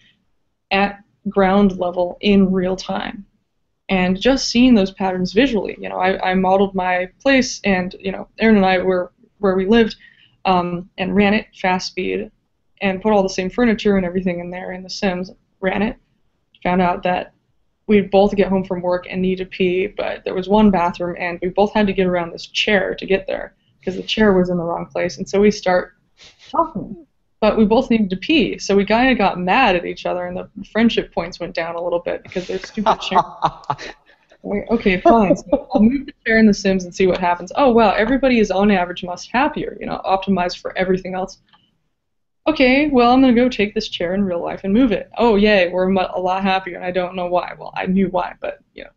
at ground level in real time. And just seeing those patterns visually, I modeled my place, and Aaron and I were where we lived, and ran it fast speed, and put all the same furniture and everything in there in The Sims. Ran it, found out that we'd both get home from work and need to pee, but there was one bathroom, and we both had to get around this chair to get there because the chair was in the wrong place. And so we start talking, but we both needed to pee, so we kind of got mad at each other, and the friendship points went down a little bit because they're stupid chairs. Like, okay, fine. So I'll move the chair in The Sims and see what happens. Oh, wow, everybody is on average much happier, optimized for everything else. Okay, well, I'm going to go take this chair in real life and move it. Oh, yay, we're a lot happier, and I don't know why. Well, I knew why, but,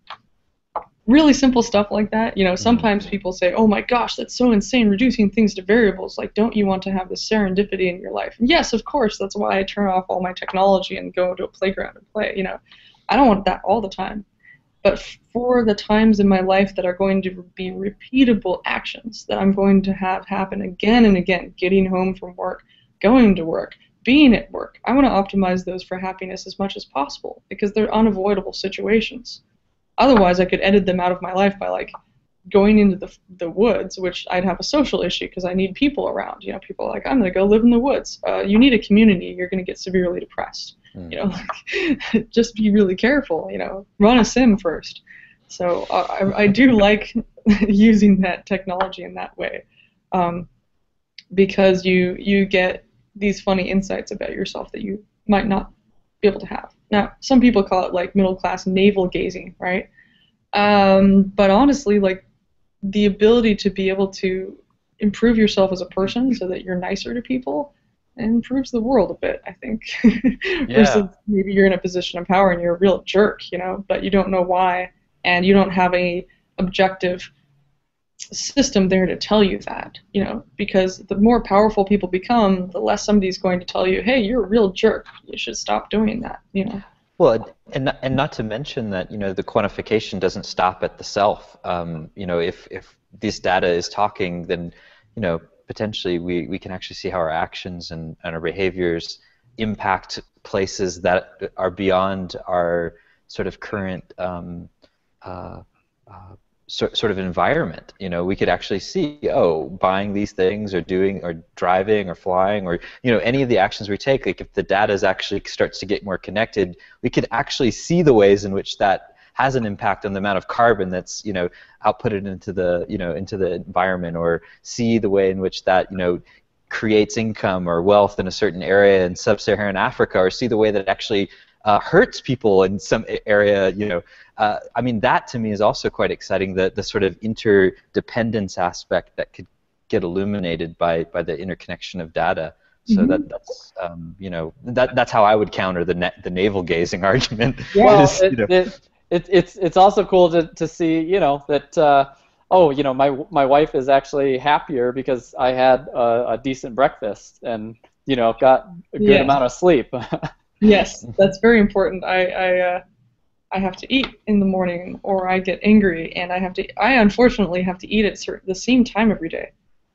really simple stuff like that. Sometimes people say, oh my gosh, that's so insane, reducing things to variables. Like, don't you want to have this serendipity in your life? And yes, of course, that's why I turn off all my technology and go to a playground and play. I don't want that all the time. But for the times in my life that are going to be repeatable actions that I'm going to have happen again and again, getting home from work, going to work, being at work, I want to optimize those for happiness as much as possible because they're unavoidable situations. Otherwise, I could edit them out of my life by like going into the woods, which I'd have a social issue because I need people around. People are like, I'm going to go live in the woods. You need a community. You're going to get severely depressed. Just be really careful. Run a sim first. So I do like using that technology in that way because you get these funny insights about yourself that you might not be able to have. Now, some people call it like middle class navel gazing, right? But honestly, like the ability to be able to improve yourself as a person so that you're nicer to people improves the world a bit, I think. Versus Yeah. maybe you're in a position of power and you're a real jerk, you know, but you don't know why, and you don't have a objective system there to tell you that, you know, because the more powerful people become, the less somebody's going to tell you, hey, you're a real jerk. You should stop doing that, you know. Well, and not to mention that, the quantification doesn't stop at the self. If this data is talking, then, potentially we can actually see how our actions and our behaviors impact places that are beyond our sort of current uh, sort of environment. We could actually see, oh, buying these things or doing or driving or flying or any of the actions we take. Like if the data is actually starts to get more connected, we could actually see the ways in which that has an impact on the amount of carbon that's outputted into the into the environment, or see the way in which that creates income or wealth in a certain area in sub-Saharan Africa, or see the way that it actually hurts people in some area. I mean, that to me is also quite exciting. The sort of interdependence aspect that could get illuminated by the interconnection of data. So that's that's how I would counter the navel gazing argument. Yeah. Well, Is, it's also cool to see that my wife is actually happier because I had a decent breakfast and got a good amount of sleep. Yes, that's very important. I have to eat in the morning, or I get angry, and I unfortunately have to eat at the same time every day.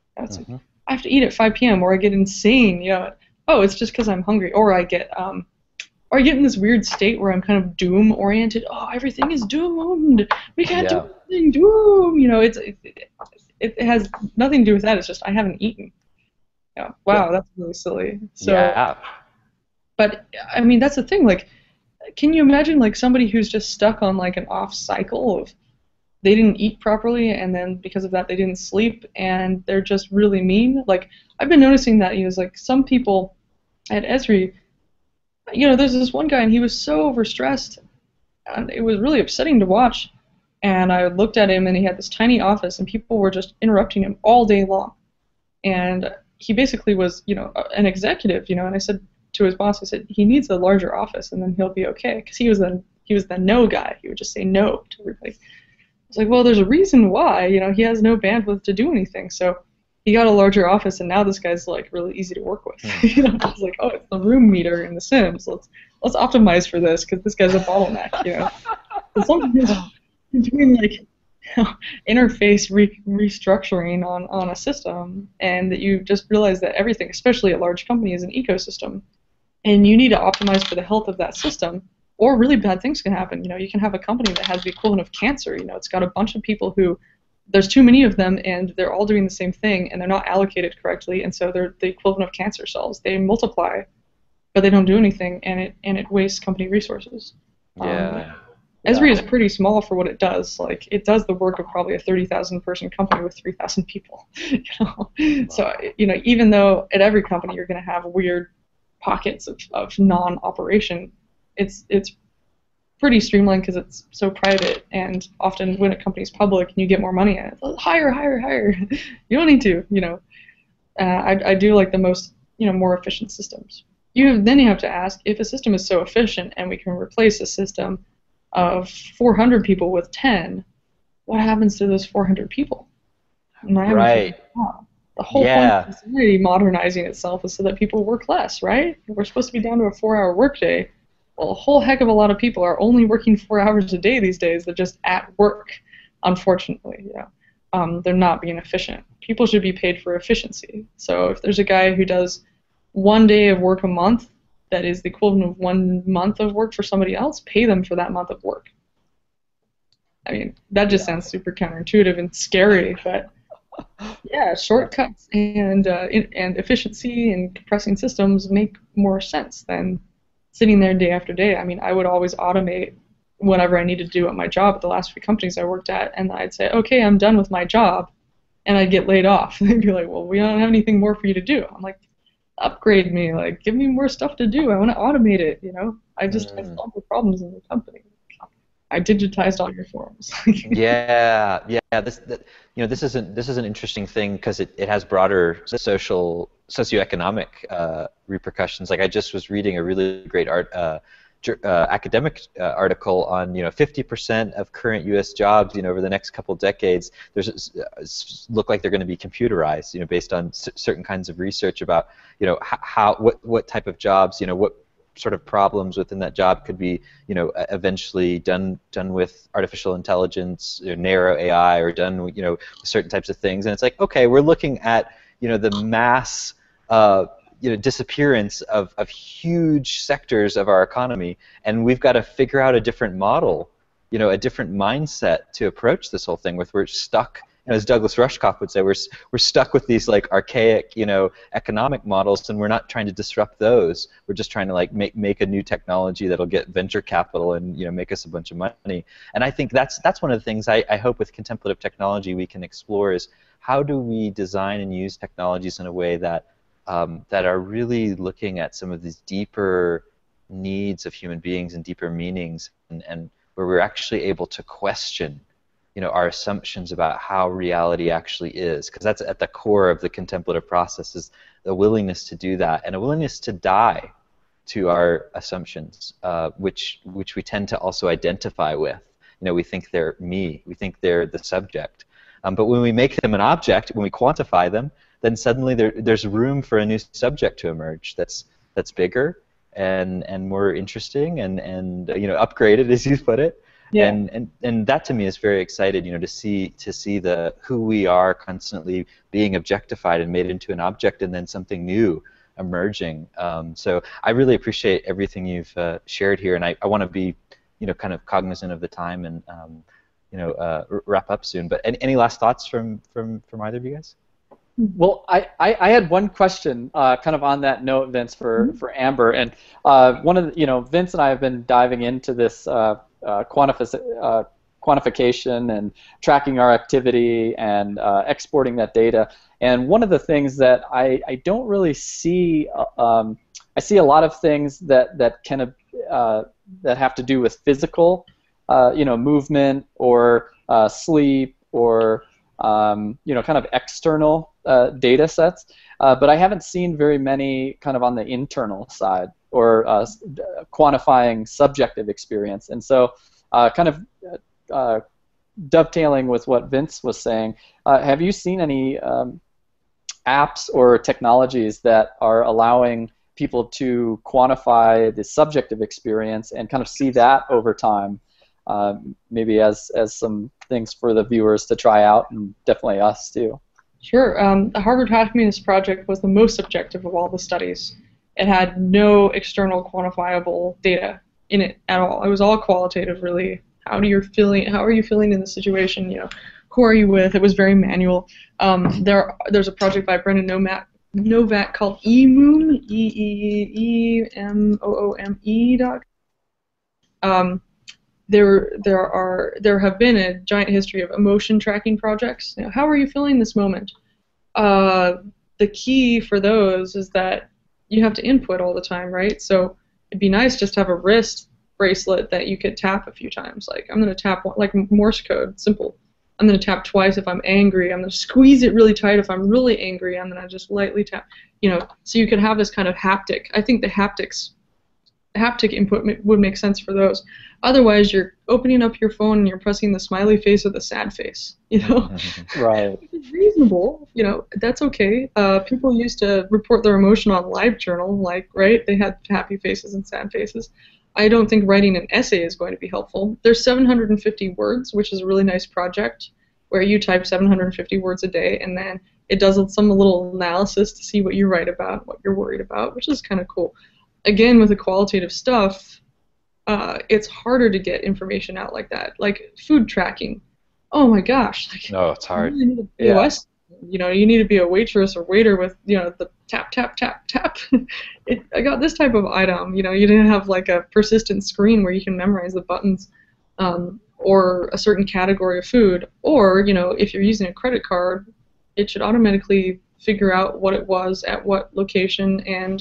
I have to eat at 5 p.m. or I get insane. Oh, it's just because I'm hungry, or I get in this weird state where I'm kind of doom oriented. Oh, everything is doomed. We can't do anything. Doom. It has nothing to do with that. It's just I haven't eaten. Wow, that's really silly. So, yeah. But I mean, that's the thing. Like, can you imagine like somebody who's just stuck on like an off cycle of they didn't eat properly, and then because of that they didn't sleep, and they're just really mean? Like, I've been noticing that like some people at Esri, there's this one guy and he was so overstressed, and it was really upsetting to watch. And I looked at him and he had this tiny office and people were just interrupting him all day long. And he basically was, an executive, and I said to his boss, I said, he needs a larger office and then he'll be okay. Because he was the no guy. He would just say no to everybody. I was like, well, there's a reason why. He has no bandwidth to do anything. So he got a larger office, and now this guy's like really easy to work with. It's like, oh, it's the room meter in The Sims. Let's optimize for this because this guy's a bottleneck. So sometimes doing like interface restructuring on a system, and that you just realize that everything, especially a large company, is an ecosystem. And you need to optimize for the health of that system, or really bad things can happen. You can have a company that has the equivalent of cancer. It's got a bunch of people who, there's too many of them, and they're all doing the same thing, and they're not allocated correctly, and so they're the equivalent of cancer cells. They multiply, but they don't do anything, and it wastes company resources. Esri is pretty small for what it does. Like, it does the work of probably a 30,000 person company with 3,000 people. Wow. So even though at every company you're going to have weird pockets of non-operation, it's pretty streamlined because it's so private, and often when a company's public and you get more money at it, hire. You don't need to. I do like the most more efficient systems. Then you have to ask, if a system is so efficient and we can replace a system of 400 people with 10, what happens to those 400 people? Right. The whole point of society modernizing itself is so that people work less, right? We're supposed to be down to a 4-hour workday. Well, a whole heck of a lot of people are only working 4 hours a day these days. They're just at work, unfortunately. They're not being efficient. People should be paid for efficiency. So if there's a guy who does 1 day of work a month, that is the equivalent of 1 month of work for somebody else, pay them for that month of work. I mean, that just sounds super counterintuitive and scary, but yeah, shortcuts and efficiency and compressing systems make more sense than sitting there day after day. I mean, I would always automate whatever I needed to do at my job at the last few companies I worked at, and I'd say, okay, I'm done with my job, and I'd get laid off. They'd be like, well, we don't have anything more for you to do. I'm like, upgrade me, like, give me more stuff to do. I want to automate it, I solved the problems in the company. I digitized all your forms. Yeah, yeah. This is an interesting thing because it has broader socioeconomic repercussions. Like I just was reading a really great academic article on 50% of current U.S. jobs over the next couple decades look like they're going to be computerized based on certain kinds of research about what type of jobs what sort of problems within that job could be eventually done with artificial intelligence, narrow AI, or done with certain types of things. And it's like, okay, we're looking at the mass disappearance of huge sectors of our economy, and we've got to figure out a different model, a different mindset to approach this whole thing with. We're stuck, as Douglas Rushkoff would say, we're stuck with these like archaic economic models, and we're not trying to disrupt those. We're just trying to like make a new technology that'll get venture capital and make us a bunch of money. And I think that's one of the things I hope with contemplative technology we can explore is how do we design and use technologies in a way that that are really looking at some of these deeper needs of human beings and deeper meanings, and where we're actually able to question our assumptions about how reality actually is, because that's at the core of the contemplative process, is the willingness to do that and a willingness to die to our assumptions, which we tend to also identify with. We think they're me, we think they're the subject, but when we make them an object, when we quantify them, then suddenly there's room for a new subject to emerge that's bigger and more interesting and upgraded, as you put it. Yeah. And that to me is very excited, to see the who we are constantly being objectified and made into an object, and then something new emerging. So I really appreciate everything you've shared here, and I want to be kind of cognizant of the time and wrap up soon. But any last thoughts from either of you guys? Well, I had one question kind of on that note, Vince, for Amber, and one of the, Vince and I have been diving into this quantification and tracking our activity and exporting that data. And one of the things that I don't really see, I see a lot of things that have to do with physical, movement or sleep or kind of external data sets, but I haven't seen very many kind of on the internal side or quantifying subjective experience. And so kind of dovetailing with what Vince was saying, have you seen any apps or technologies that are allowing people to quantify the subjective experience and kind of see that over time, maybe as some things for the viewers to try out, and definitely us too? Sure. The Harvard Happiness Project was the most subjective of all the studies. It had no external quantifiable data in it at all. It was all qualitative, really. How are you feeling in the situation? Who are you with? It was very manual. There's a project by Brendan Novak called eMoome, EEMOOME.com. There have been a giant history of emotion tracking projects. How are you feeling this moment? The key for those is that you have to input all the time, right? So it'd be nice just to have a wrist bracelet that you could tap a few times. Like I'm going to tap like Morse code, simple. I'm going to tap twice if I'm angry. I'm going to squeeze it really tight if I'm really angry. I'm going to just lightly tap. So you could have this kind of haptic. I think the haptic input would make sense for those. Otherwise, you're opening up your phone and you're pressing the smiley face or the sad face. Right. It's reasonable. That's okay. People used to report their emotion on LiveJournal, right? They had happy faces and sad faces. I don't think writing an essay is going to be helpful. There's 750 words, which is a really nice project where you type 750 words a day, and then it does some little analysis to see what you write about, what you're worried about, which is kind of cool. Again, with the qualitative stuff, it's harder to get information out like that. Like food tracking. Oh my gosh. No, it's hard. You need a POS. You need to be a waitress or waiter with, the tap, tap, tap, tap. I got this type of item. You didn't have like a persistent screen where you can memorize the buttons or a certain category of food. Or, if you're using a credit card, it should automatically figure out what it was at what location and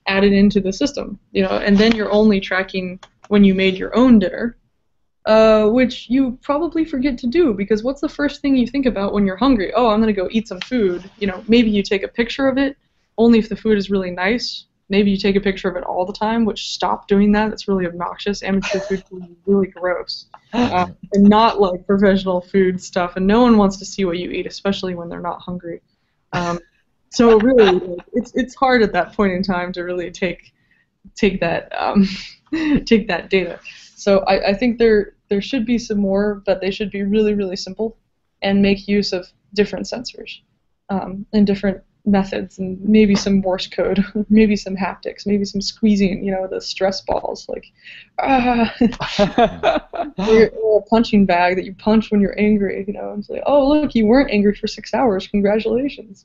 added into the system, and then you're only tracking when you made your own dinner, which you probably forget to do, because what's the first thing you think about when you're hungry? Oh, I'm going to go eat some food. Maybe you take a picture of it, only if the food is really nice. Maybe you take a picture of it all the time, which stop doing that. That's really obnoxious. Amateur food is really gross. And not like professional food stuff, and no one wants to see what you eat, especially when they're not hungry. So really, it's hard at that point in time to really take that take that data. So I think there should be some more, but they should be really, really simple and make use of different sensors and different methods, and maybe some Morse code, maybe some haptics, maybe some squeezing, the stress balls, like or a punching bag that you punch when you're angry, and say, oh look, you weren't angry for 6 hours, congratulations.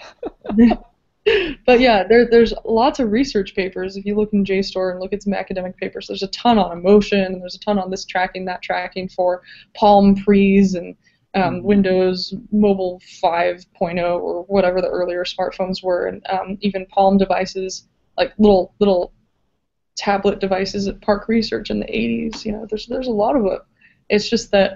But yeah, there's lots of research papers. If you look in JSTOR and look at some academic papers, there's a ton on emotion, and there's a ton on this tracking, that tracking for Palm Pre's and Windows Mobile 5.0 or whatever the earlier smartphones were, and even Palm devices, like little tablet devices at Park Research in the 80s. There's a lot of it. It's just that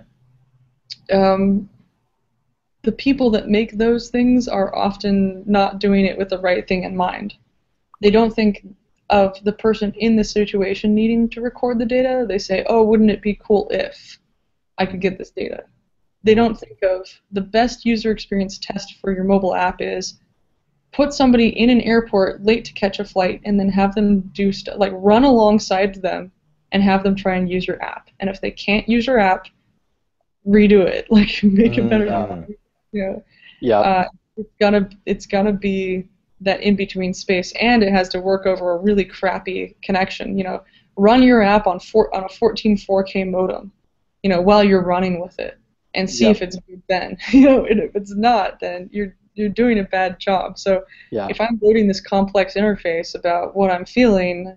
the people that make those things are often not doing it with the right thing in mind. They don't think of the person in the situation needing to record the data. They say, oh, wouldn't it be cool if I could get this data? They don't think of the best user experience test for your mobile app is put somebody in an airport late to catch a flight and then have them do stuff, like run alongside them and have them try and use your app. And if they can't use your app, redo it, like make it better. It's gonna be that in-between space, and it has to work over a really crappy connection. Run your app on a 14 4K modem, while you're running with it, and see if it's good then. And if it's not, then you're doing a bad job. So if I'm loading this complex interface about what I'm feeling,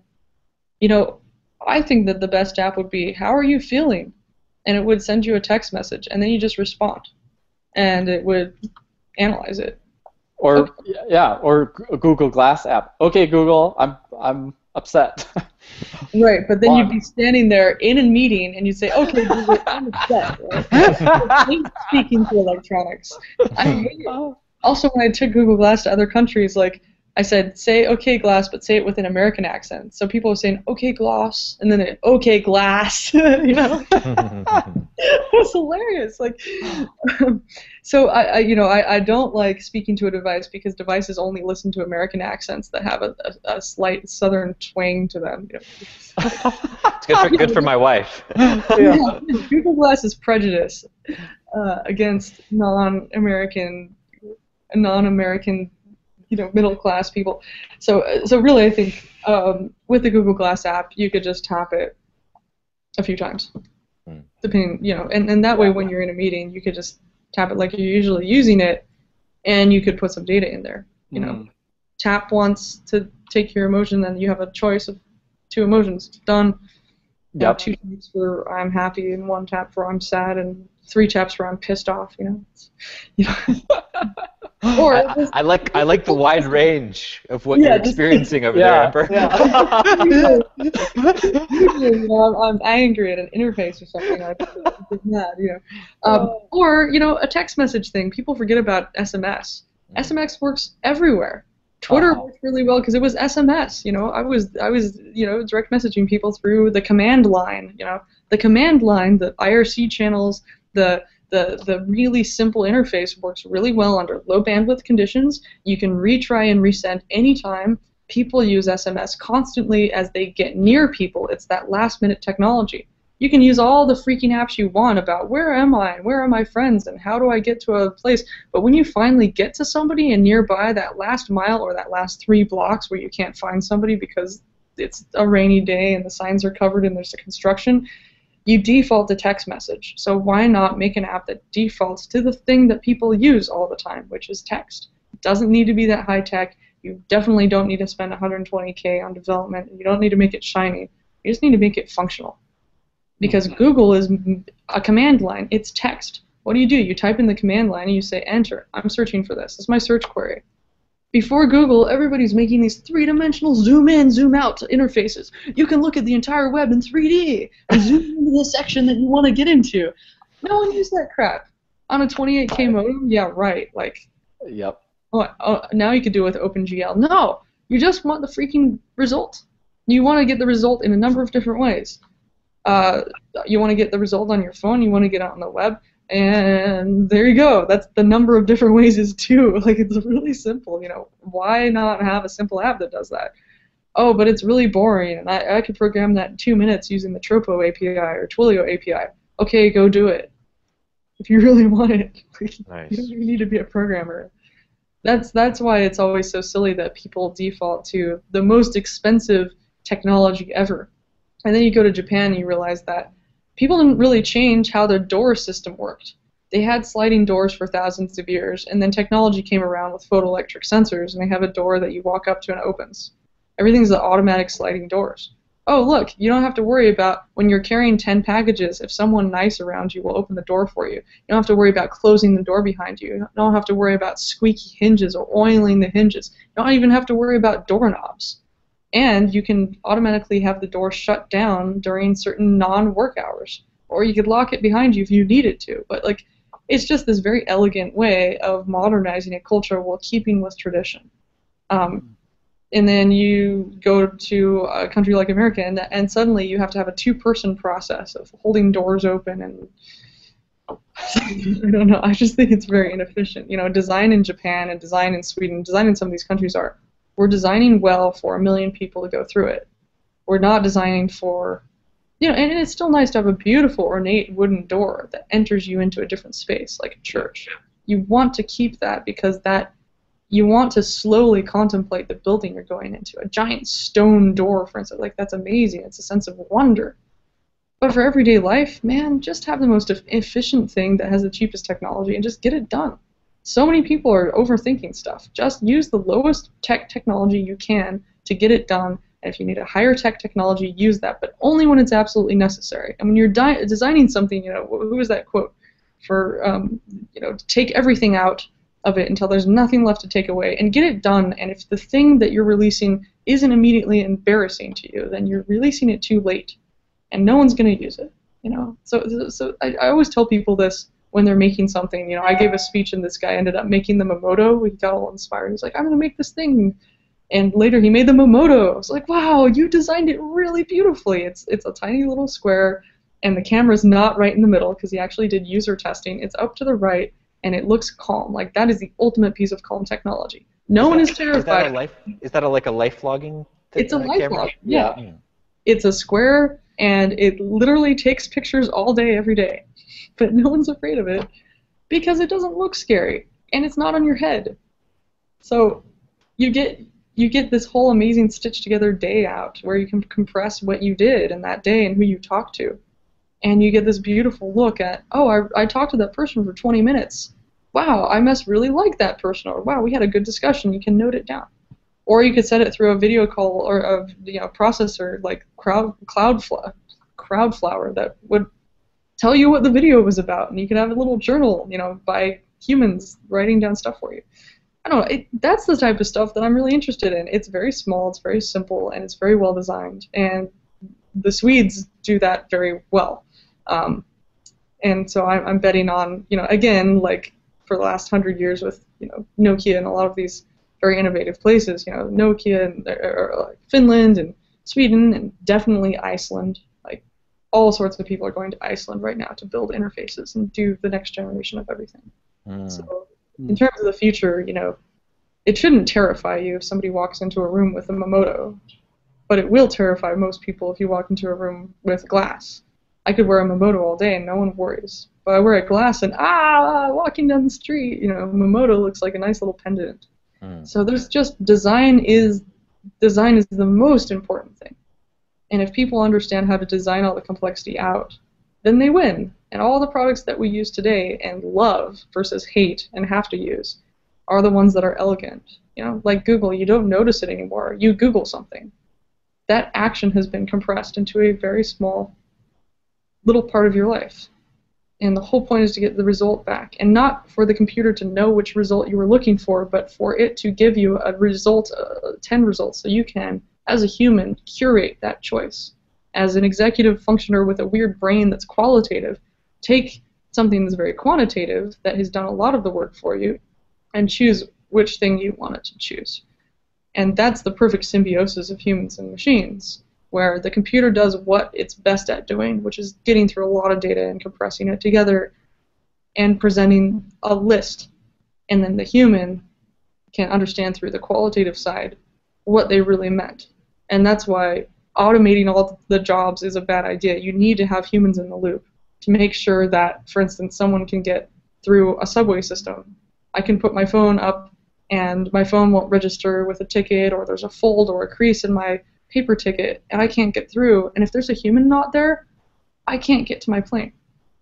I think that the best app would be, how are you feeling? And it would send you a text message, and then you just respond, and it would analyze it. Or or a Google Glass app. Okay, Google, I'm upset. Right, but then you'd be standing there in a meeting, and you'd say, okay, Google, I'm upset. Right? Speaking to electronics. Also, when I took Google Glass to other countries, like I said, say okay Glass, but say it with an American accent. So people were saying okay Gloss, and then okay Glass. It was hilarious. Like, so I don't like speaking to a device, because devices only listen to American accents that have a slight Southern twang to them. It's good for my wife. Google Glass is prejudice against non-American middle class people. So really, I think with the Google Glass app, you could just tap it a few times, depending, and that way, when you're in a meeting, you could just tap it like you're usually using it, and you could put some data in there. Tap once to take your emotion, then you have a choice of 2 emotions. Done. 2 taps for I'm happy, and 1 tap for I'm sad, and 3 taps for I'm pissed off. Or I like the wide range of what you're experiencing over there, Amber. I'm angry at an interface or something. I get mad, or a text message thing. People forget about SMS. SMS works everywhere. Twitter worked really well because it was SMS. I was direct messaging people through the command line. The command line, the IRC channels, the really simple interface works really well under low bandwidth conditions. You can retry and resend anytime. People use SMS constantly as they get near people. It's that last minute technology. You can use all the freaking apps you want about where am I and where are my friends and how do I get to a place. But when you finally get to somebody and nearby, that last mile or that last 3 blocks where you can't find somebody because it's a rainy day and the signs are covered and there's a construction, you default to text message. So why not make an app that defaults to the thing that people use all the time, which is text? It doesn't need to be that high tech. You definitely don't need to spend $120K on development. You don't need to make it shiny. You just need to make it functional. Because Google is a command line. It's text. What do? You type in the command line and you say enter. I'm searching for this. This is my search query. Before Google, everybody's making these three-dimensional zoom in, zoom out interfaces. You can look at the entire web in 3D and zoom into the section that you want to get into. No one used that crap. On a 28K modem? Yeah, right. Like, Yep. now you could do it with OpenGL. No, you just want the freaking result. You want to get the result in a number of different ways. You want to get the result on your phone. You want to get it on the web. And there you go. That's the number of different ways is too. Like, it's really simple. You know, why not have a simple app that does that? Oh, but it's really boring, and I could program that in 2 minutes using the Tropo API or Twilio API. Okay, go do it. If you really want it, Nice. you don't even need to be a programmer. That's why it's always so silly that people default to the most expensive technology ever. And then you go to Japan and you realize that people didn't really change how their door system worked. They had sliding doors for thousands of years, and then technology came around with photoelectric sensors, and they have a door that you walk up to and it opens. Everything's the automatic sliding doors. Oh, look, you don't have to worry about when you're carrying 10 packages, if someone nice around you will open the door for you. You don't have to worry about closing the door behind you. You don't have to worry about squeaky hinges or oiling the hinges. You don't even have to worry about doorknobs. And you can automatically have the door shut down during certain non-work hours. Or you could lock it behind you if you needed to. But like, it's just this very elegant way of modernizing a culture while keeping with tradition. And then you go to a country like America, and suddenly you have to have a two-person process of holding doors open, and I don't know. I just think it's very inefficient. You know, design in Japan and design in Sweden, design in some of these countries we're designing well for 1 million people to go through it. We're not designing for, you know, and it's still nice to have a beautiful, ornate wooden door that enters you into a different space, like a church. You want to keep that because you want to slowly contemplate the building you're going into. A giant stone door, for instance, like that's amazing. It's a sense of wonder. But for everyday life, man, just have the most efficient thing that has the cheapest technology and just get it done. So many people are overthinking stuff. Just use the lowest tech technology you can to get it done. And if you need a higher tech technology, use that, but only when it's absolutely necessary. And when you're designing something, you know, who is that quote? For, you know, to take everything out of it until there's nothing left to take away and get it done. And if the thing that you're releasing isn't immediately embarrassing to you, then you're releasing it too late, and no one's going to use it. You know, so I always tell people this when they're making something. You know, I gave a speech and this guy ended up making the Momoto. He got all inspired. He's like, I'm going to make this thing. And later he made the Momoto. I was like, wow, you designed it really beautifully. It's a tiny little square, and the camera's not right in the middle because he actually did user testing. It's up to the right, and it looks calm. Like, that is the ultimate piece of calm technology. No one is terrified. Is that like a life logging It's a life camera? log, yeah. It's a square, and it literally takes pictures all day, every day. But no one's afraid of it because it doesn't look scary, and it's not on your head. So you get this whole amazing stitched together day out where you can compress what you did in that day and who you talked to. And you get this beautiful look at, oh, I talked to that person for 20 minutes. Wow, I must really like that person. Or, wow, we had a good discussion. You can note it down. Or you could set it through a video call or a processor like Crowdflower that would tell you what the video was about. And you could have a little journal, you know, by humans writing down stuff for you. I don't know. That's the type of stuff that I'm really interested in. It's very small, it's very simple, and it's very well designed. And the Swedes do that very well. And so I'm betting on, you know, again, like for the last 100 years with, you know, Nokia and a lot of these very innovative places, you know, Nokia and like Finland and Sweden and definitely Iceland. Like, all sorts of people are going to Iceland right now to build interfaces and do the next generation of everything. So in terms of the future, you know, it shouldn't terrify you if somebody walks into a room with a Momoto, but it will terrify most people if you walk into a room with glass. I could wear a Momoto all day and no one worries. But I wear a glass and, walking down the street, you know, Momoto looks like a nice little pendant. So there's just, design is the most important thing. And if people understand how to design all the complexity out, then they win. And all the products that we use today and love versus hate and have to use are the ones that are elegant. You know, like Google, you don't notice it anymore. You Google something. That action has been compressed into a very small little part of your life. And the whole point is to get the result back, and not for the computer to know which result you were looking for, but for it to give you a result, 10 results, so you can, as a human, curate that choice. As an executive functioner with a weird brain that's qualitative, take something that's very quantitative, that has done a lot of the work for you, and choose which thing you want it to choose. And that's the perfect symbiosis of humans and machines, where the computer does what it's best at doing, which is getting through a lot of data and compressing it together and presenting a list. And then the human can understand through the qualitative side what they really meant. And that's why automating all the jobs is a bad idea. You need to have humans in the loop to make sure that, for instance, someone can get through a subway system. I can put my phone up and my phone won't register with a ticket, or there's a fold or a crease in my paper ticket, and I can't get through. And if there's a human not there, I can't get to my plane.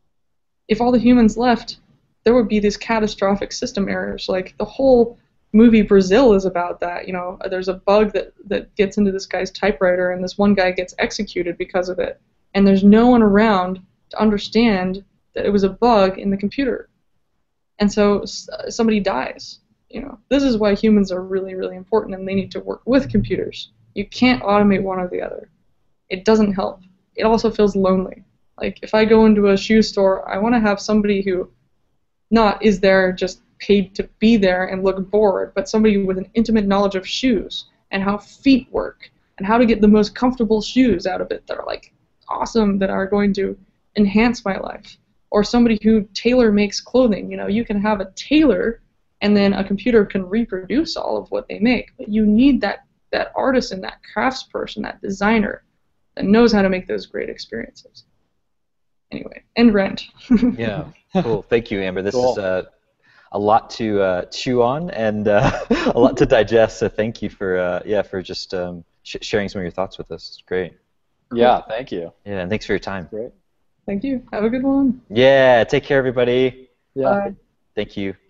If all the humans left, there would be these catastrophic system errors. Like the whole movie Brazil is about that. You know, there's a bug that gets into this guy's typewriter, and this one guy gets executed because of it. And there's no one around to understand that it was a bug in the computer. And so somebody dies. You know, this is why humans are really, really important, and they need to work with computers. You can't automate one or the other. It doesn't help. It also feels lonely. Like if I go into a shoe store, I want to have somebody who not is there just paid to be there and look bored, but somebody with an intimate knowledge of shoes and how feet work and how to get the most comfortable shoes out of it that are like awesome, that are going to enhance my life. Or somebody who tailor makes clothing. You know, you can have a tailor and then a computer can reproduce all of what they make, but you need that artisan, that craftsperson, that designer that knows how to make those great experiences. Anyway, end rant. Yeah, cool. Thank you, Amber. This Cool. is a lot to chew on and a lot to digest. So thank you for for just sharing some of your thoughts with us. It's great. Yeah, thank you. Yeah, and thanks for your time. Great. Thank you. Have a good one. Yeah, take care, everybody. Yeah. Bye. Thank you.